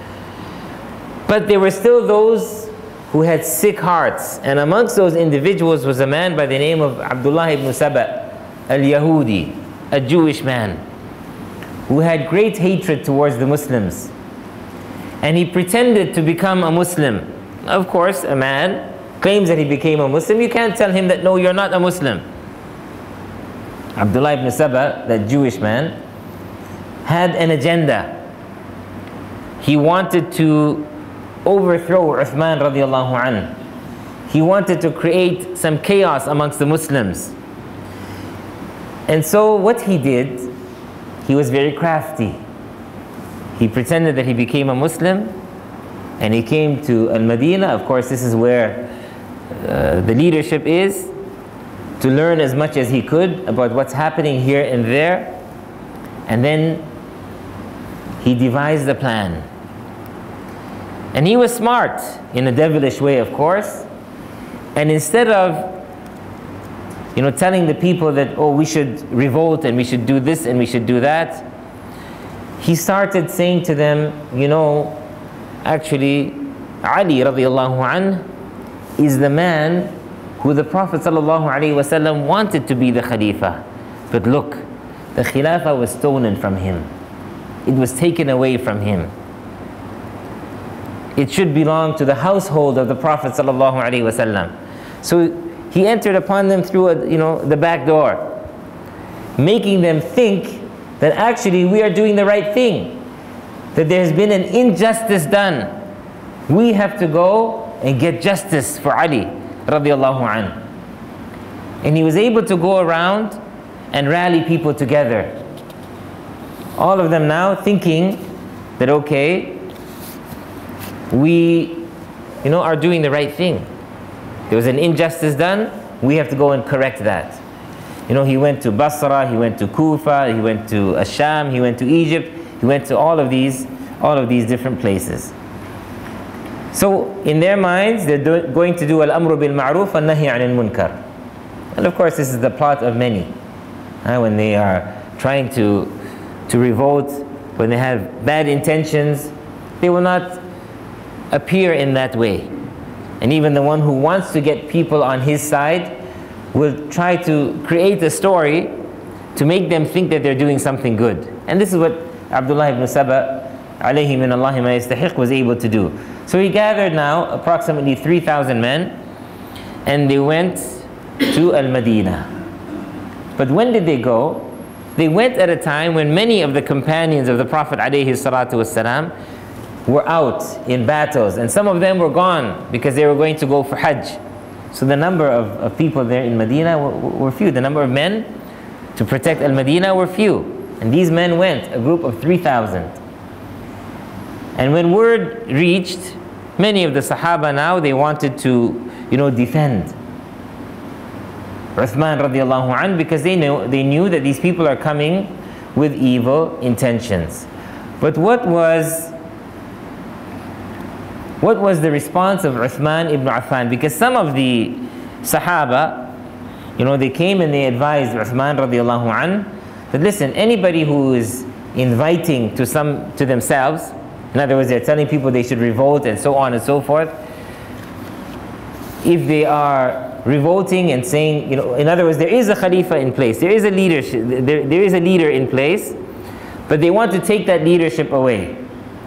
But there were still those who had sick hearts, and amongst those individuals was a man by the name of Abdullah ibn Saba al-Yahudi, a Jewish man who had great hatred towards the Muslims, and he pretended to become a Muslim. Of course, a man claims that he became a Muslim. You can't tell him that, no, you're not a Muslim. Abdullah ibn Saba, that Jewish man, had an agenda. He wanted to overthrow Uthman radiallahu anhu. He wanted to create some chaos amongst the Muslims. And so what he did, he was very crafty. He pretended that he became a Muslim, and he came to Al-Madinah. Of course, this is where the leadership is, to learn as much as he could about what's happening here and there. And then he devised a plan. And he was smart, in a devilish way, of course. And instead of telling the people that, oh, we should revolt and we should do this and we should do that, he started saying to them, actually, Ali radiallahu anhu is the man who the Prophet sallallahu alaihi wasallam wanted to be the Khalifa. But look, the Khilafah was stolen from him. It was taken away from him. It should belong to the household of the Prophet sallallahu alaihi wasallam. So he entered upon them through the back door, making them think that actually we are doing the right thing, that there has been an injustice done. We have to go and get justice for Ali radiallahu anhu. And he was able to go around and rally people together. All of them now thinking that, okay, we are doing the right thing. There was an injustice done, we have to go and correct that. He went to Basra, he went to Kufa, he went to Asham, he went to Egypt, he went to all of these different places. So in their minds, they're going to do al-amru bil ma'ruf and nahi anil munkar. And of course, this is the plot of many. When they are trying to revolt, when they have bad intentions, they will not appear in that way. And even the one who wants to get people on his side will try to create a story to make them think that they're doing something good. And this is what Abdullah ibn Saba, alayhi min Allahi ma yastahiq, was able to do. So he gathered now approximately 3,000 men, and they went to Al-Madinah. But when did they go? They went at a time when many of the companions of the Prophet ﷺ were out in battles, and some of them were gone because they were going to go for Hajj. So the number of people there in Medina were few. The number of men to protect Al-Madinah were few. And these men went, a group of 3,000. And when word reached, many of the Sahaba now, they wanted to, defend Uthman radiallahu anh, because they knew that these people are coming with evil intentions. But what was the response of Uthman ibn Affan? Because some of the Sahaba, they came and they advised Uthman radiallahu anh that, listen, anybody who is inviting to themselves, in other words, they're telling people they should revolt and so on and so forth, if they are revolting and saying, in other words, there is a Khalifa in place, there is a leadership, there is a leader in place, but they want to take that leadership away.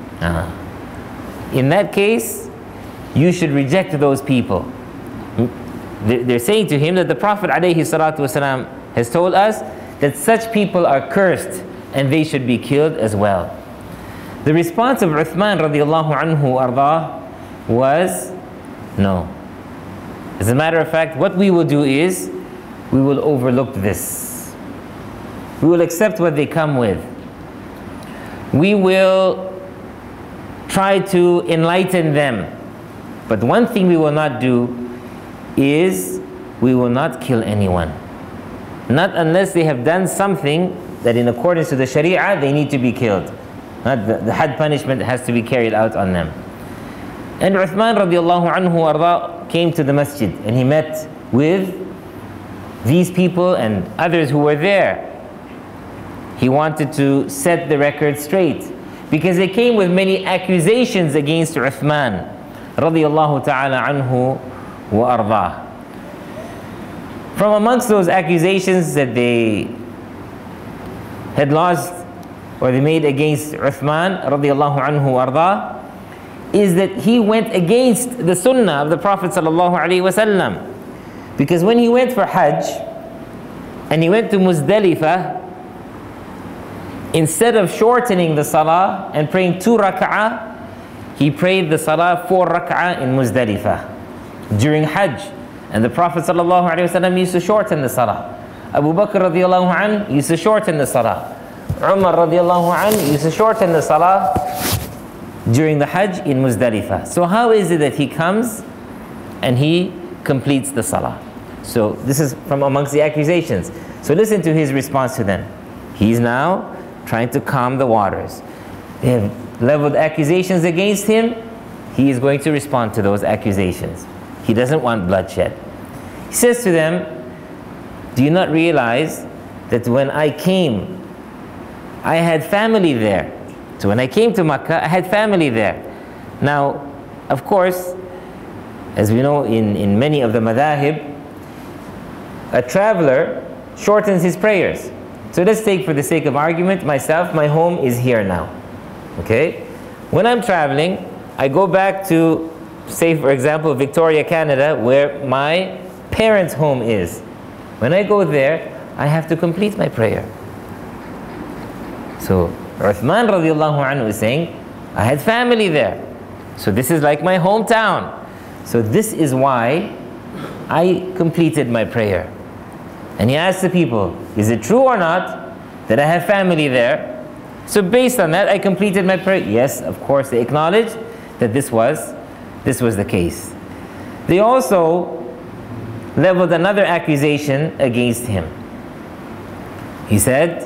In that case, you should reject those people. They're saying to him that the Prophet ﷺ has told us that such people are cursed and they should be killed as well. The response of Uthman radiallahu anhu ardah was, no. As a matter of fact, what we will do is, we will overlook this. We will accept what they come with. We will try to enlighten them. But one thing we will not do is, we will not kill anyone. Not unless they have done something that in accordance to the Sharia, they need to be killed. Not the had punishment has to be carried out on them. And Uthman radiallahu anhu arda came to the masjid, and he met with these people and others who were there. He wanted to set the record straight, because they came with many accusations against Uthman radiallahu ta'ala anhu wa arda. From amongst those accusations that they had lodged or they made against Uthman radiallahu anhu arda is that he went against the sunnah of the Prophet sallallahu alaihi wasallam. Because when he went for Hajj and he went to Muzdalifah, instead of shortening the salah and praying 2 rak'ah, he prayed the salah 4 rak'ah in Muzdalifah during Hajj. And the Prophet sallallahu alaihi wasallam used to shorten the salah. Abu Bakr radiallahu anh used to shorten the salah. Umar radiallahu anh used to shorten the salah during the Hajj in Muzdalifah. So how is it that he comes and he completes the salah? So this is from amongst the accusations. So listen to his response to them. He's now trying to calm the waters. They have leveled accusations against him. He is going to respond to those accusations. He doesn't want bloodshed. He says to them, do you not realize that when I came, I had family there? So when I came to Makkah, I had family there. Now, of course, as we know in many of the madhahib, a traveler shortens his prayers. So let's take, for the sake of argument, myself, my home is here now. Okay? When I'm traveling, I go back to, say for example, Victoria, Canada, where my parents' home is. When I go there, I have to complete my prayer. So Uthman radiallahu anhu is saying, I had family there. So this is like my hometown. So this is why I completed my prayer. And he asked the people, is it true or not that I have family there? So based on that, I completed my prayer. Yes, of course, they acknowledged that this was the case. They also leveled another accusation against him. He said,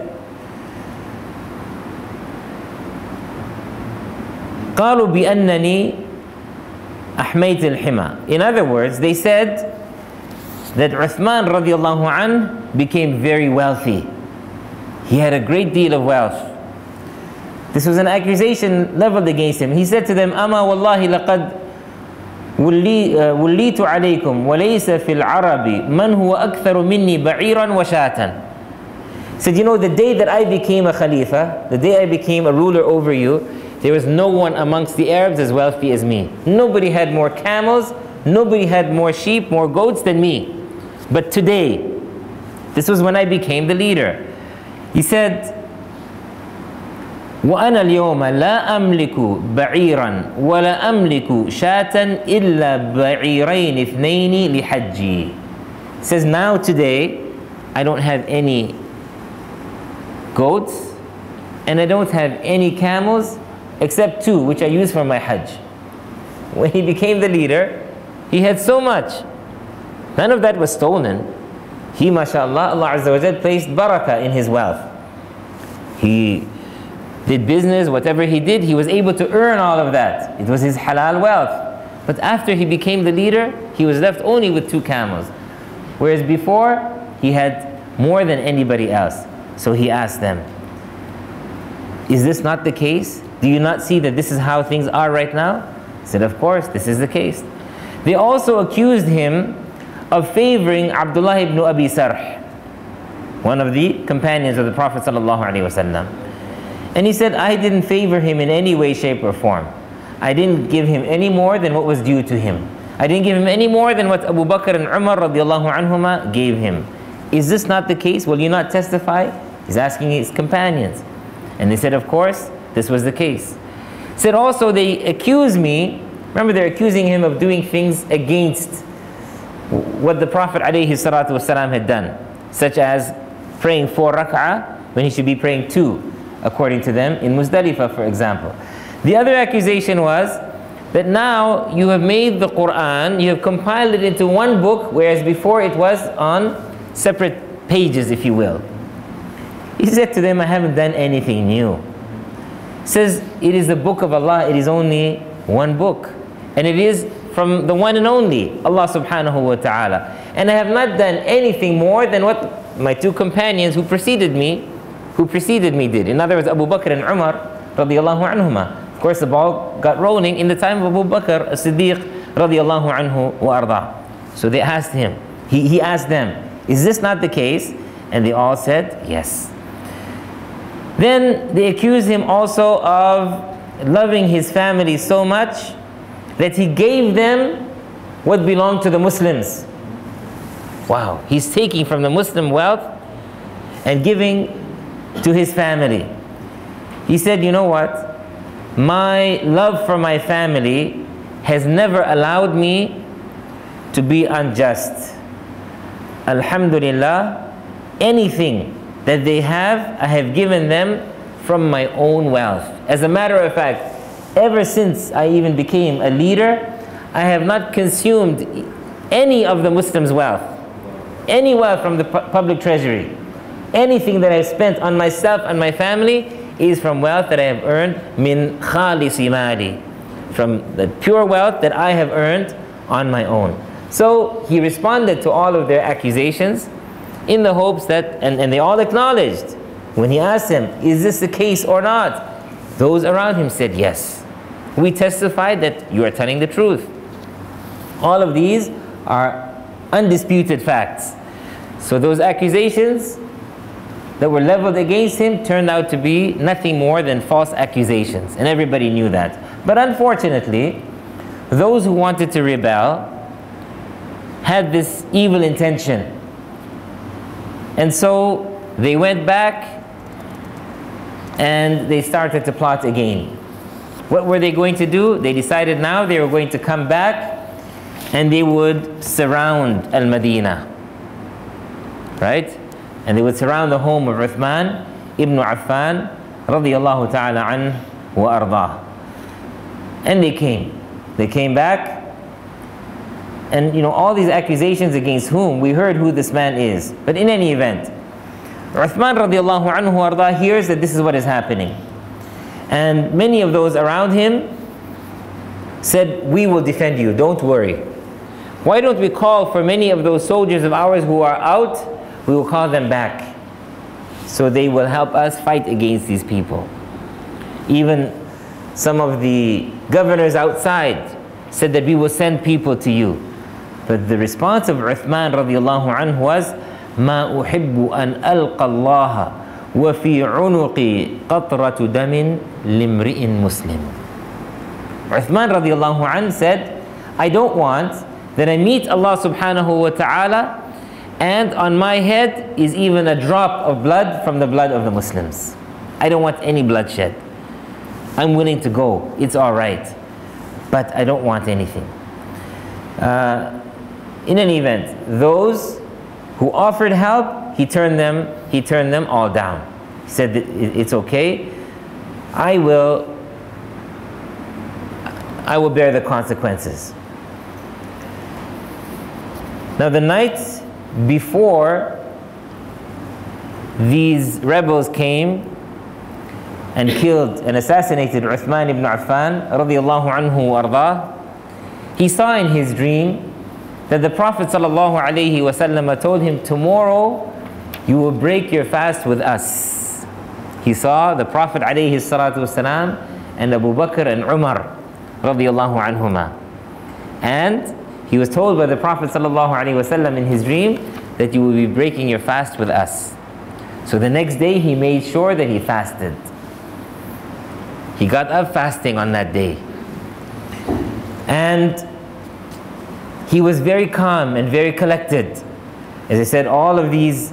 قالوا بأنني أحميت الحمى. In other words, they said that Uthman radiallahu anh became very wealthy. He had a great deal of wealth. This was an accusation leveled against him. He said to them, أما والله لقد وليت عليكم وليس في العرب من هو أكثر مني بعيرا وشاة. He said, you know, the day that I became a Khalifa, the day I became a ruler over you, there was no one amongst the Arabs as wealthy as me. Nobody had more camels, nobody had more sheep, more goats than me. But today, this was when I became the leader. He said, وأنا اليوم لا أملك بعيرا ولا أملك شاة إلا بعيرين اثنين لحجي. He says, now today I don't have any goats and I don't have any camels except two which I use for my hajj. When he became the leader, he had so much. None of that was stolen. He, mashallah, Allah Azza wa Jal placed barakah in his wealth. He did business, whatever he did, he was able to earn all of that. It was his halal wealth. But after he became the leader, he was left only with 2 camels. Whereas before, he had more than anybody else. So he asked them, is this not the case? Do you not see that this is how things are right now? He said, of course, this is the case. They also accused him of favoring Abdullah ibn Abi Sarh, one of the companions of the Prophet ﷺ. And he said, I didn't favor him in any way, shape, or form. I didn't give him any more than what was due to him. I didn't give him any more than what Abu Bakr and Umar radiallahu anhuma gave him. Is this not the case? Will you not testify? He's asking his companions. And they said, of course, this was the case. He said also, they accuse me, remember they're accusing him of doing things against what the Prophet ﷺ had done, such as praying 4 rak'ah when he should be praying 2. According to them, in Muzdalifah, for example. The other accusation was that now you have made the Quran, you have compiled it into one book, whereas before it was on separate pages, if you will. He said to them, I haven't done anything new. He says, it is the book of Allah, it is only one book. And it is from the one and only, Allah subhanahu wa ta'ala. And I have not done anything more than what my 2 companions who preceded me did. In other words, Abu Bakr and Umar radiallahu anhuma. Of course, the ball got rolling in the time of Abu Bakr as-Siddiq radiallahu anhu wa arda. So they asked him, he asked them, is this not the case? And they all said, yes. Then they accused him also of loving his family so much that he gave them what belonged to the Muslims. Wow, he's taking from the Muslim wealth and giving to his family. He said, you know what? My love for my family has never allowed me to be unjust. Alhamdulillah, anything that they have, I have given them from my own wealth. As a matter of fact, ever since I even became a leader, I have not consumed any of the Muslims' wealth, any wealth from the public treasury. Anything that I've spent on myself and my family is from wealth that I have earned, min khalisi mali, from the pure wealth that I have earned on my own. So he responded to all of their accusations in the hopes that, and they all acknowledged, when he asked them, is this the case or not? Those around him said, yes. We testified that you are telling the truth. All of these are undisputed facts. So those accusations that were leveled against him turned out to be nothing more than false accusations, and everybody knew that. But unfortunately, those who wanted to rebel had this evil intention, and so they went back and they started to plot again. What were they going to do? They decided now they were going to come back and they would surround Al-Madinah, right? And they would surround the home of Uthman ibn Affan radiyallahu ta'ala anhu wa ardah. And they came back, and all these accusations against whom? We heard who this man is. But in any event, Uthman radiyallahu anhu wa ardah hears that this is what is happening. And many of those around him said, we will defend you, don't worry. Why don't we call for many of those soldiers of ours who are out, we will call them back, so they will help us fight against these people. Even some of the governors outside said that we will send people to you. But the response of Uthman radiallahu anhu was, ما أحب أن ألقى الله وفي عنقي قطرة دم لامرئ مسلم. Uthman radiallahu anhu said, I don't want that I meet Allah subhanahu wa ta'ala and on my head is even a drop of blood from the blood of the Muslims. I don't want any bloodshed. I'm willing to go, it's all right, but I don't want anything. In any event, those who offered help, he turned them all down. He said, it's okay, I will bear the consequences. Now the night before these rebels came and killed and assassinated Uthman ibn Affan radiallahu anhu wa ardah, he saw in his dream that the Prophet sallallahu alaihi wasallam told him, tomorrow you will break your fast with us. He saw the Prophet alayhi salatu wasalam and Abu Bakr and Umar radiallahu anhuma. And he was told by the Prophet sallallahu alaihi wasallam in his dream that you will be breaking your fast with us. So the next day he made sure that he fasted. He got up fasting on that day. And he was very calm and very collected. As I said, all of these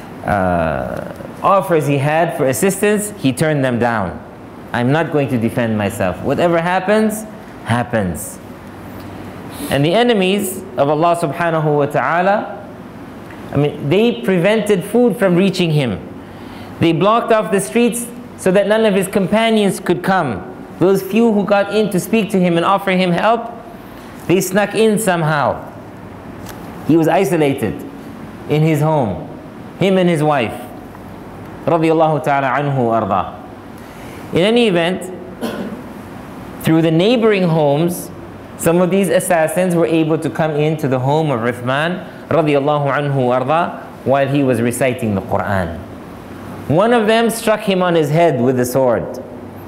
offers he had for assistance, he turned them down. I'm not going to defend myself. Whatever happens, happens. And the enemies of Allah subhanahu wa ta'ala, they prevented food from reaching him. They blocked off the streets so that none of his companions could come. Those few who got in to speak to him and offer him help, they snuck in somehow. He was isolated in his home, him and his wife, radiyallahu ta'ala anhu arda. In any event, through the neighboring homes, some of these assassins were able to come into the home of Uthman radiyallahu anhu arda while he was reciting the Quran. One of them struck him on his head with a sword.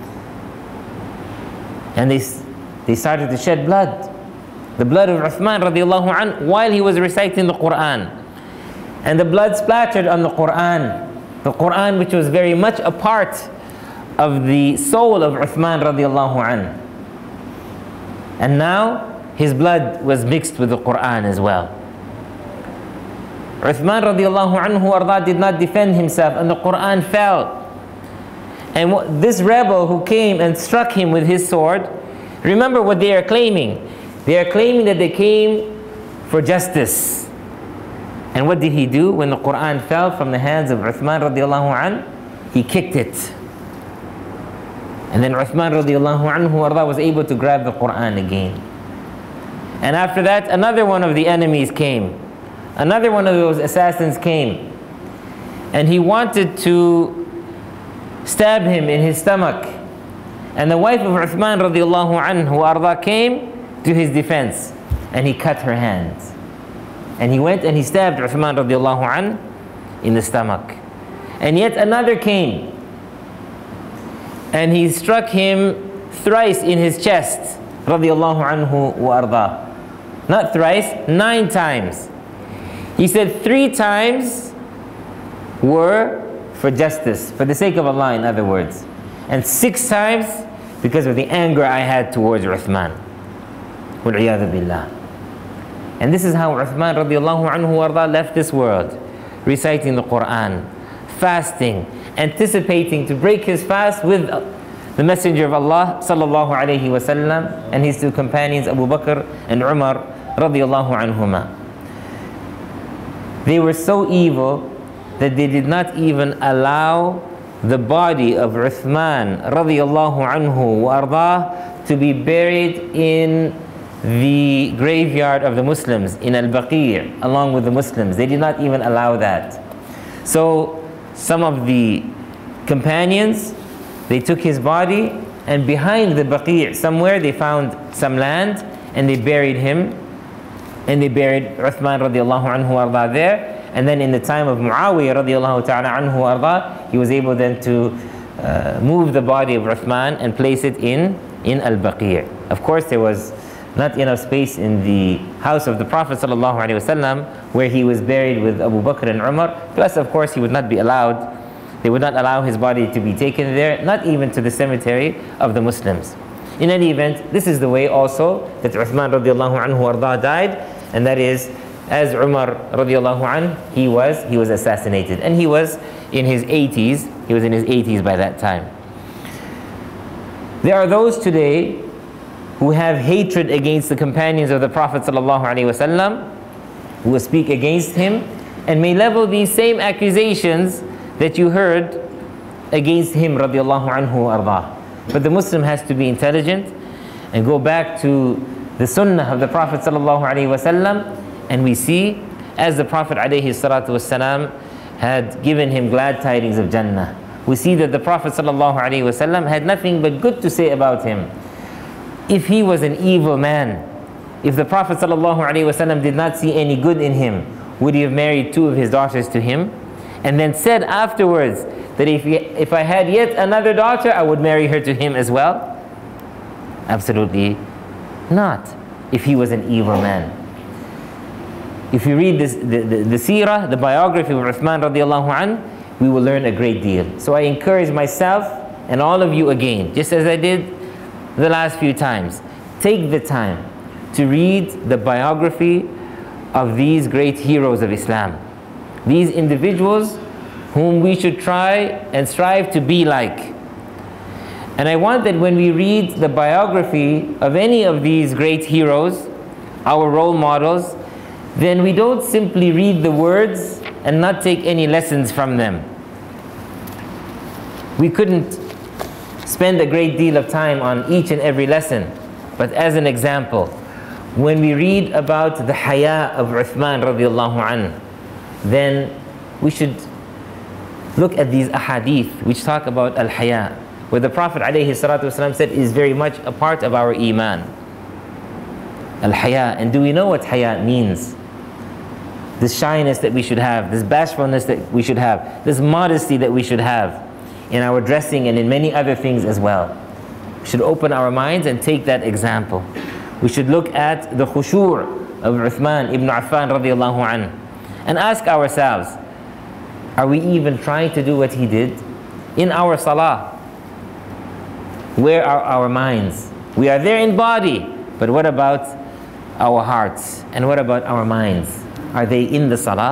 And they started to shed blood. The blood of Uthman radiallahu anhu while he was reciting the Quran. And the blood splattered on the Quran which was very much a part of the soul of Uthman radiallahu anhu. And now his blood was mixed with the Quran as well. Uthman radiallahu anhu arda did not defend himself and the Quran fell. And this rebel who came and struck him with his sword, remember what they are claiming. They are claiming that they came for justice. And what did he do when the Quran fell from the hands of Uthman radiallahu anhu? He kicked it. And then Uthman radiallahu anhu arda was able to grab the Quran again. And after that, another one of the enemies came. Another one of those assassins came. And he wanted to stab him in his stomach. And the wife of Uthman radiallahu anhu arda came to his defense. And he cut her hands. And he went and he stabbed Uthman radiallahu anhu in the stomach. And yet another came. And he struck him thrice in his chest, radiallahu anhu wa arda. Not thrice, 9 times. He said 3 times were for justice, for the sake of Allah, in other words. And 6 times because of the anger I had towards Uthman. Wal-'iyadhu billah. And this is how Uthman radiallahu anhu wa arda left this world, reciting the Quran, fasting, anticipating to break his fast with the Messenger of Allah sallallahu alayhi wasallam and his 2 companions Abu Bakr and Umar radiyallahu anhuma. They were so evil that they did not even allow the body of Uthman radiyallahu anhu wa arda to be buried in the graveyard of the Muslims in Al-Baqi' along with the Muslims. They did not even allow that. So some of the companions, they took his body and behind the Baqi' somewhere they found some land, and they buried him, and they buried Uthman radiallahu anhu arda there. And then in the time of Muawiyah radiallahu ta'ala anhu arda, he was able then to move the body of Uthman and place it in al-Baqi'. Of course, there was not enough space in the house of the Prophet sallallahu alaihi wasallam where he was buried with Abu Bakr and Umar. Plus, of course, he would not be allowed. They would not allow his body to be taken there, not even to the cemetery of the Muslims. In any event, this is the way also that Uthman radiallahu anhu arda died, and that is, as Umar radiallahu anh, he was assassinated, and he was in his 80s. He was in his 80s by that time. There are those today who have hatred against the companions of the Prophet sallallahu alaihi wasallam, who will speak against him and may level these same accusations that you heard against him radiallahu anhu arda. But the Muslim has to be intelligent and go back to the sunnah of the Prophet sallallahu alaihi wasallam, and we see, as the Prophet alayhi salatu wasalam had given him glad tidings of Jannah, we see that the Prophet sallallahu alaihi wasallam had nothing but good to say about him. If he was an evil man, if the Prophet sallallahu alaihi wasallam did not see any good in him, would he have married two of his daughters to him? And then said afterwards that if I had yet another daughter, I would marry her to him as well? Absolutely not, if he was an evil man. If you read this, the seerah, the biography of Uthman radiallahu anh, we will learn a great deal. So I encourage myself and all of you again, just as I did the last few times, take the time to read the biography of these great heroes of Islam. These individuals whom we should try and strive to be like. And I want that when we read the biography of any of these great heroes, our role models, then we don't simply read the words and not take any lessons from them. We couldn't spend a great deal of time on each and every lesson, but as an example, when we read about the haya of Uthman radiallahu anh, then we should look at these ahadith which talk about al-haya, where the Prophet alayhi salatu wasalam said is very much a part of our iman. Al-haya. And do we know what haya means? This shyness that we should have, this bashfulness that we should have, this modesty that we should have in our dressing and in many other things as well. We should open our minds and take that example. We should look at the khushu' of Uthman ibn Affan radiallahu anh and ask ourselves, are we even trying to do what he did? In our salah, where are our minds? We are there in body, but what about our hearts? And what about our minds? Are they in the salah?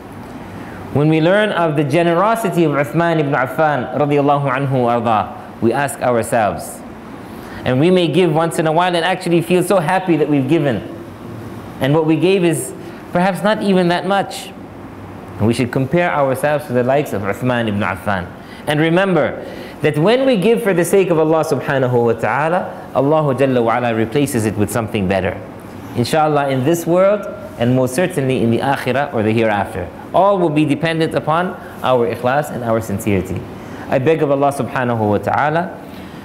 When we learn of the generosity of Uthman ibn Affan radiallahu anhu arda, we ask ourselves, and we may give once in a while and actually feel so happy that we've given, and what we gave is perhaps not even that much. And we should compare ourselves to the likes of Uthman ibn Affan. And remember that when we give for the sake of Allah subhanahu wa ta'ala, Allah Jalla wa ala replaces it with something better. Inshallah, in this world, and most certainly in the akhirah or the hereafter. All will be dependent upon our ikhlas and our sincerity. I beg of Allah subhanahu wa ta'ala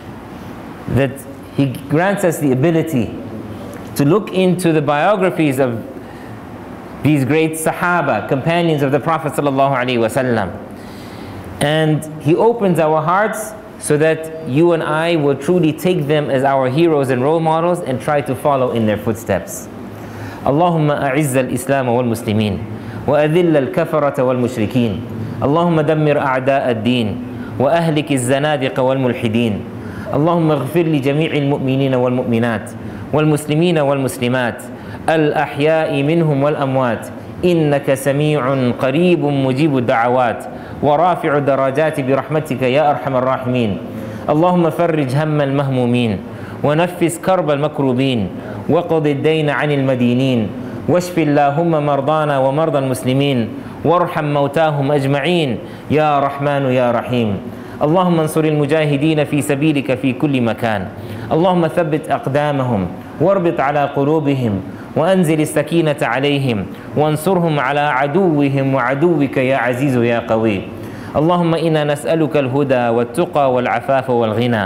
that He grants us the ability to look into the biographies of these great Sahaba, companions of the Prophet sallallahu alaihi wasallam, and He opens our hearts so that you and I will truly take them as our heroes and role models and try to follow in their footsteps. اللهم أعز الإسلام والمسلمين وأذل الكفرة والمشركين اللهم دمر أعداء الدين وأهلك الزنادقة والملحدين اللهم اغفر لجميع المؤمنين والمؤمنات والمسلمين والمسلمات الأحياء منهم والأموات إنك سميع قريب مجيب الدعوات ورافع الدرجات برحمتك يا أرحم الراحمين اللهم فرج هم المهمومين ونفس كرب المكروبين وقض الدين عن المدينين واشف اللهم مرضانا ومرضى المسلمين وارحم موتاهم أجمعين يا رحمن يا رحيم اللهم انصر المجاهدين في سبيلك في كل مكان اللهم ثبت أقدامهم واربط على قلوبهم وأنزل السكينة عليهم وانصرهم على عدوهم وعدوك يا عزيز يا قوي اللهم إنا نسألك الهدى والتقى والعفاف والغنى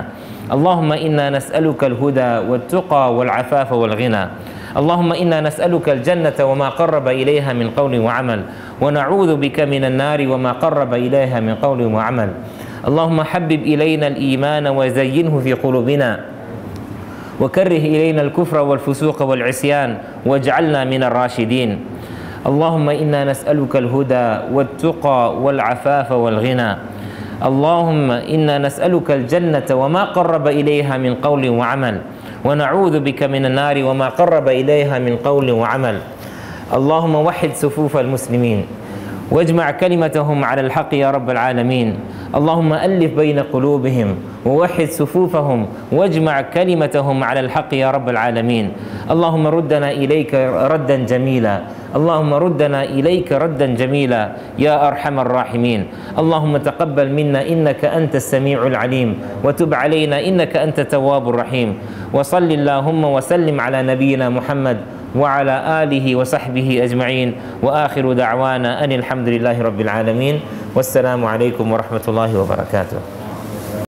اللهم إنا نسألك الهدى والتقى والعفاف والغنى. اللهم إنا نسألك الجنة وما قرب إليها من قول وعمل، ونعوذ بك من النار وما قرب إليها من قول وعمل. اللهم حبب إلينا الإيمان وزينه في قلوبنا، وكره إلينا الكفر والفسوق والعصيان واجعلنا من الراشدين. اللهم إنا نسألك الهدى والتقى والعفاف والغنى. اللهم إنا نسألك الجنة وما قرب إليها من قول وعمل، ونعوذ بك من النار وما قرب إليها من قول وعمل. اللهم وحد صفوف المسلمين واجمع كلمتهم على الحق يا رب العالمين. اللهم ألف بين قلوبهم ووحد صفوفهم واجمع كلمتهم على الحق يا رب العالمين. اللهم ردنا إليك ردا جميلا، اللهم ردنا إليك ردا جميلا يا أرحم الراحمين. اللهم تقبل منا إنك أنت السميع العليم، وتب علينا إنك أنت التواب الرحيم. وصل اللهم وسلم على نبينا محمد وعلى آله وصحبه أجمعين، وآخر دعوانا أن الحمد لله رب العالمين، والسلام عليكم ورحمة الله وبركاته.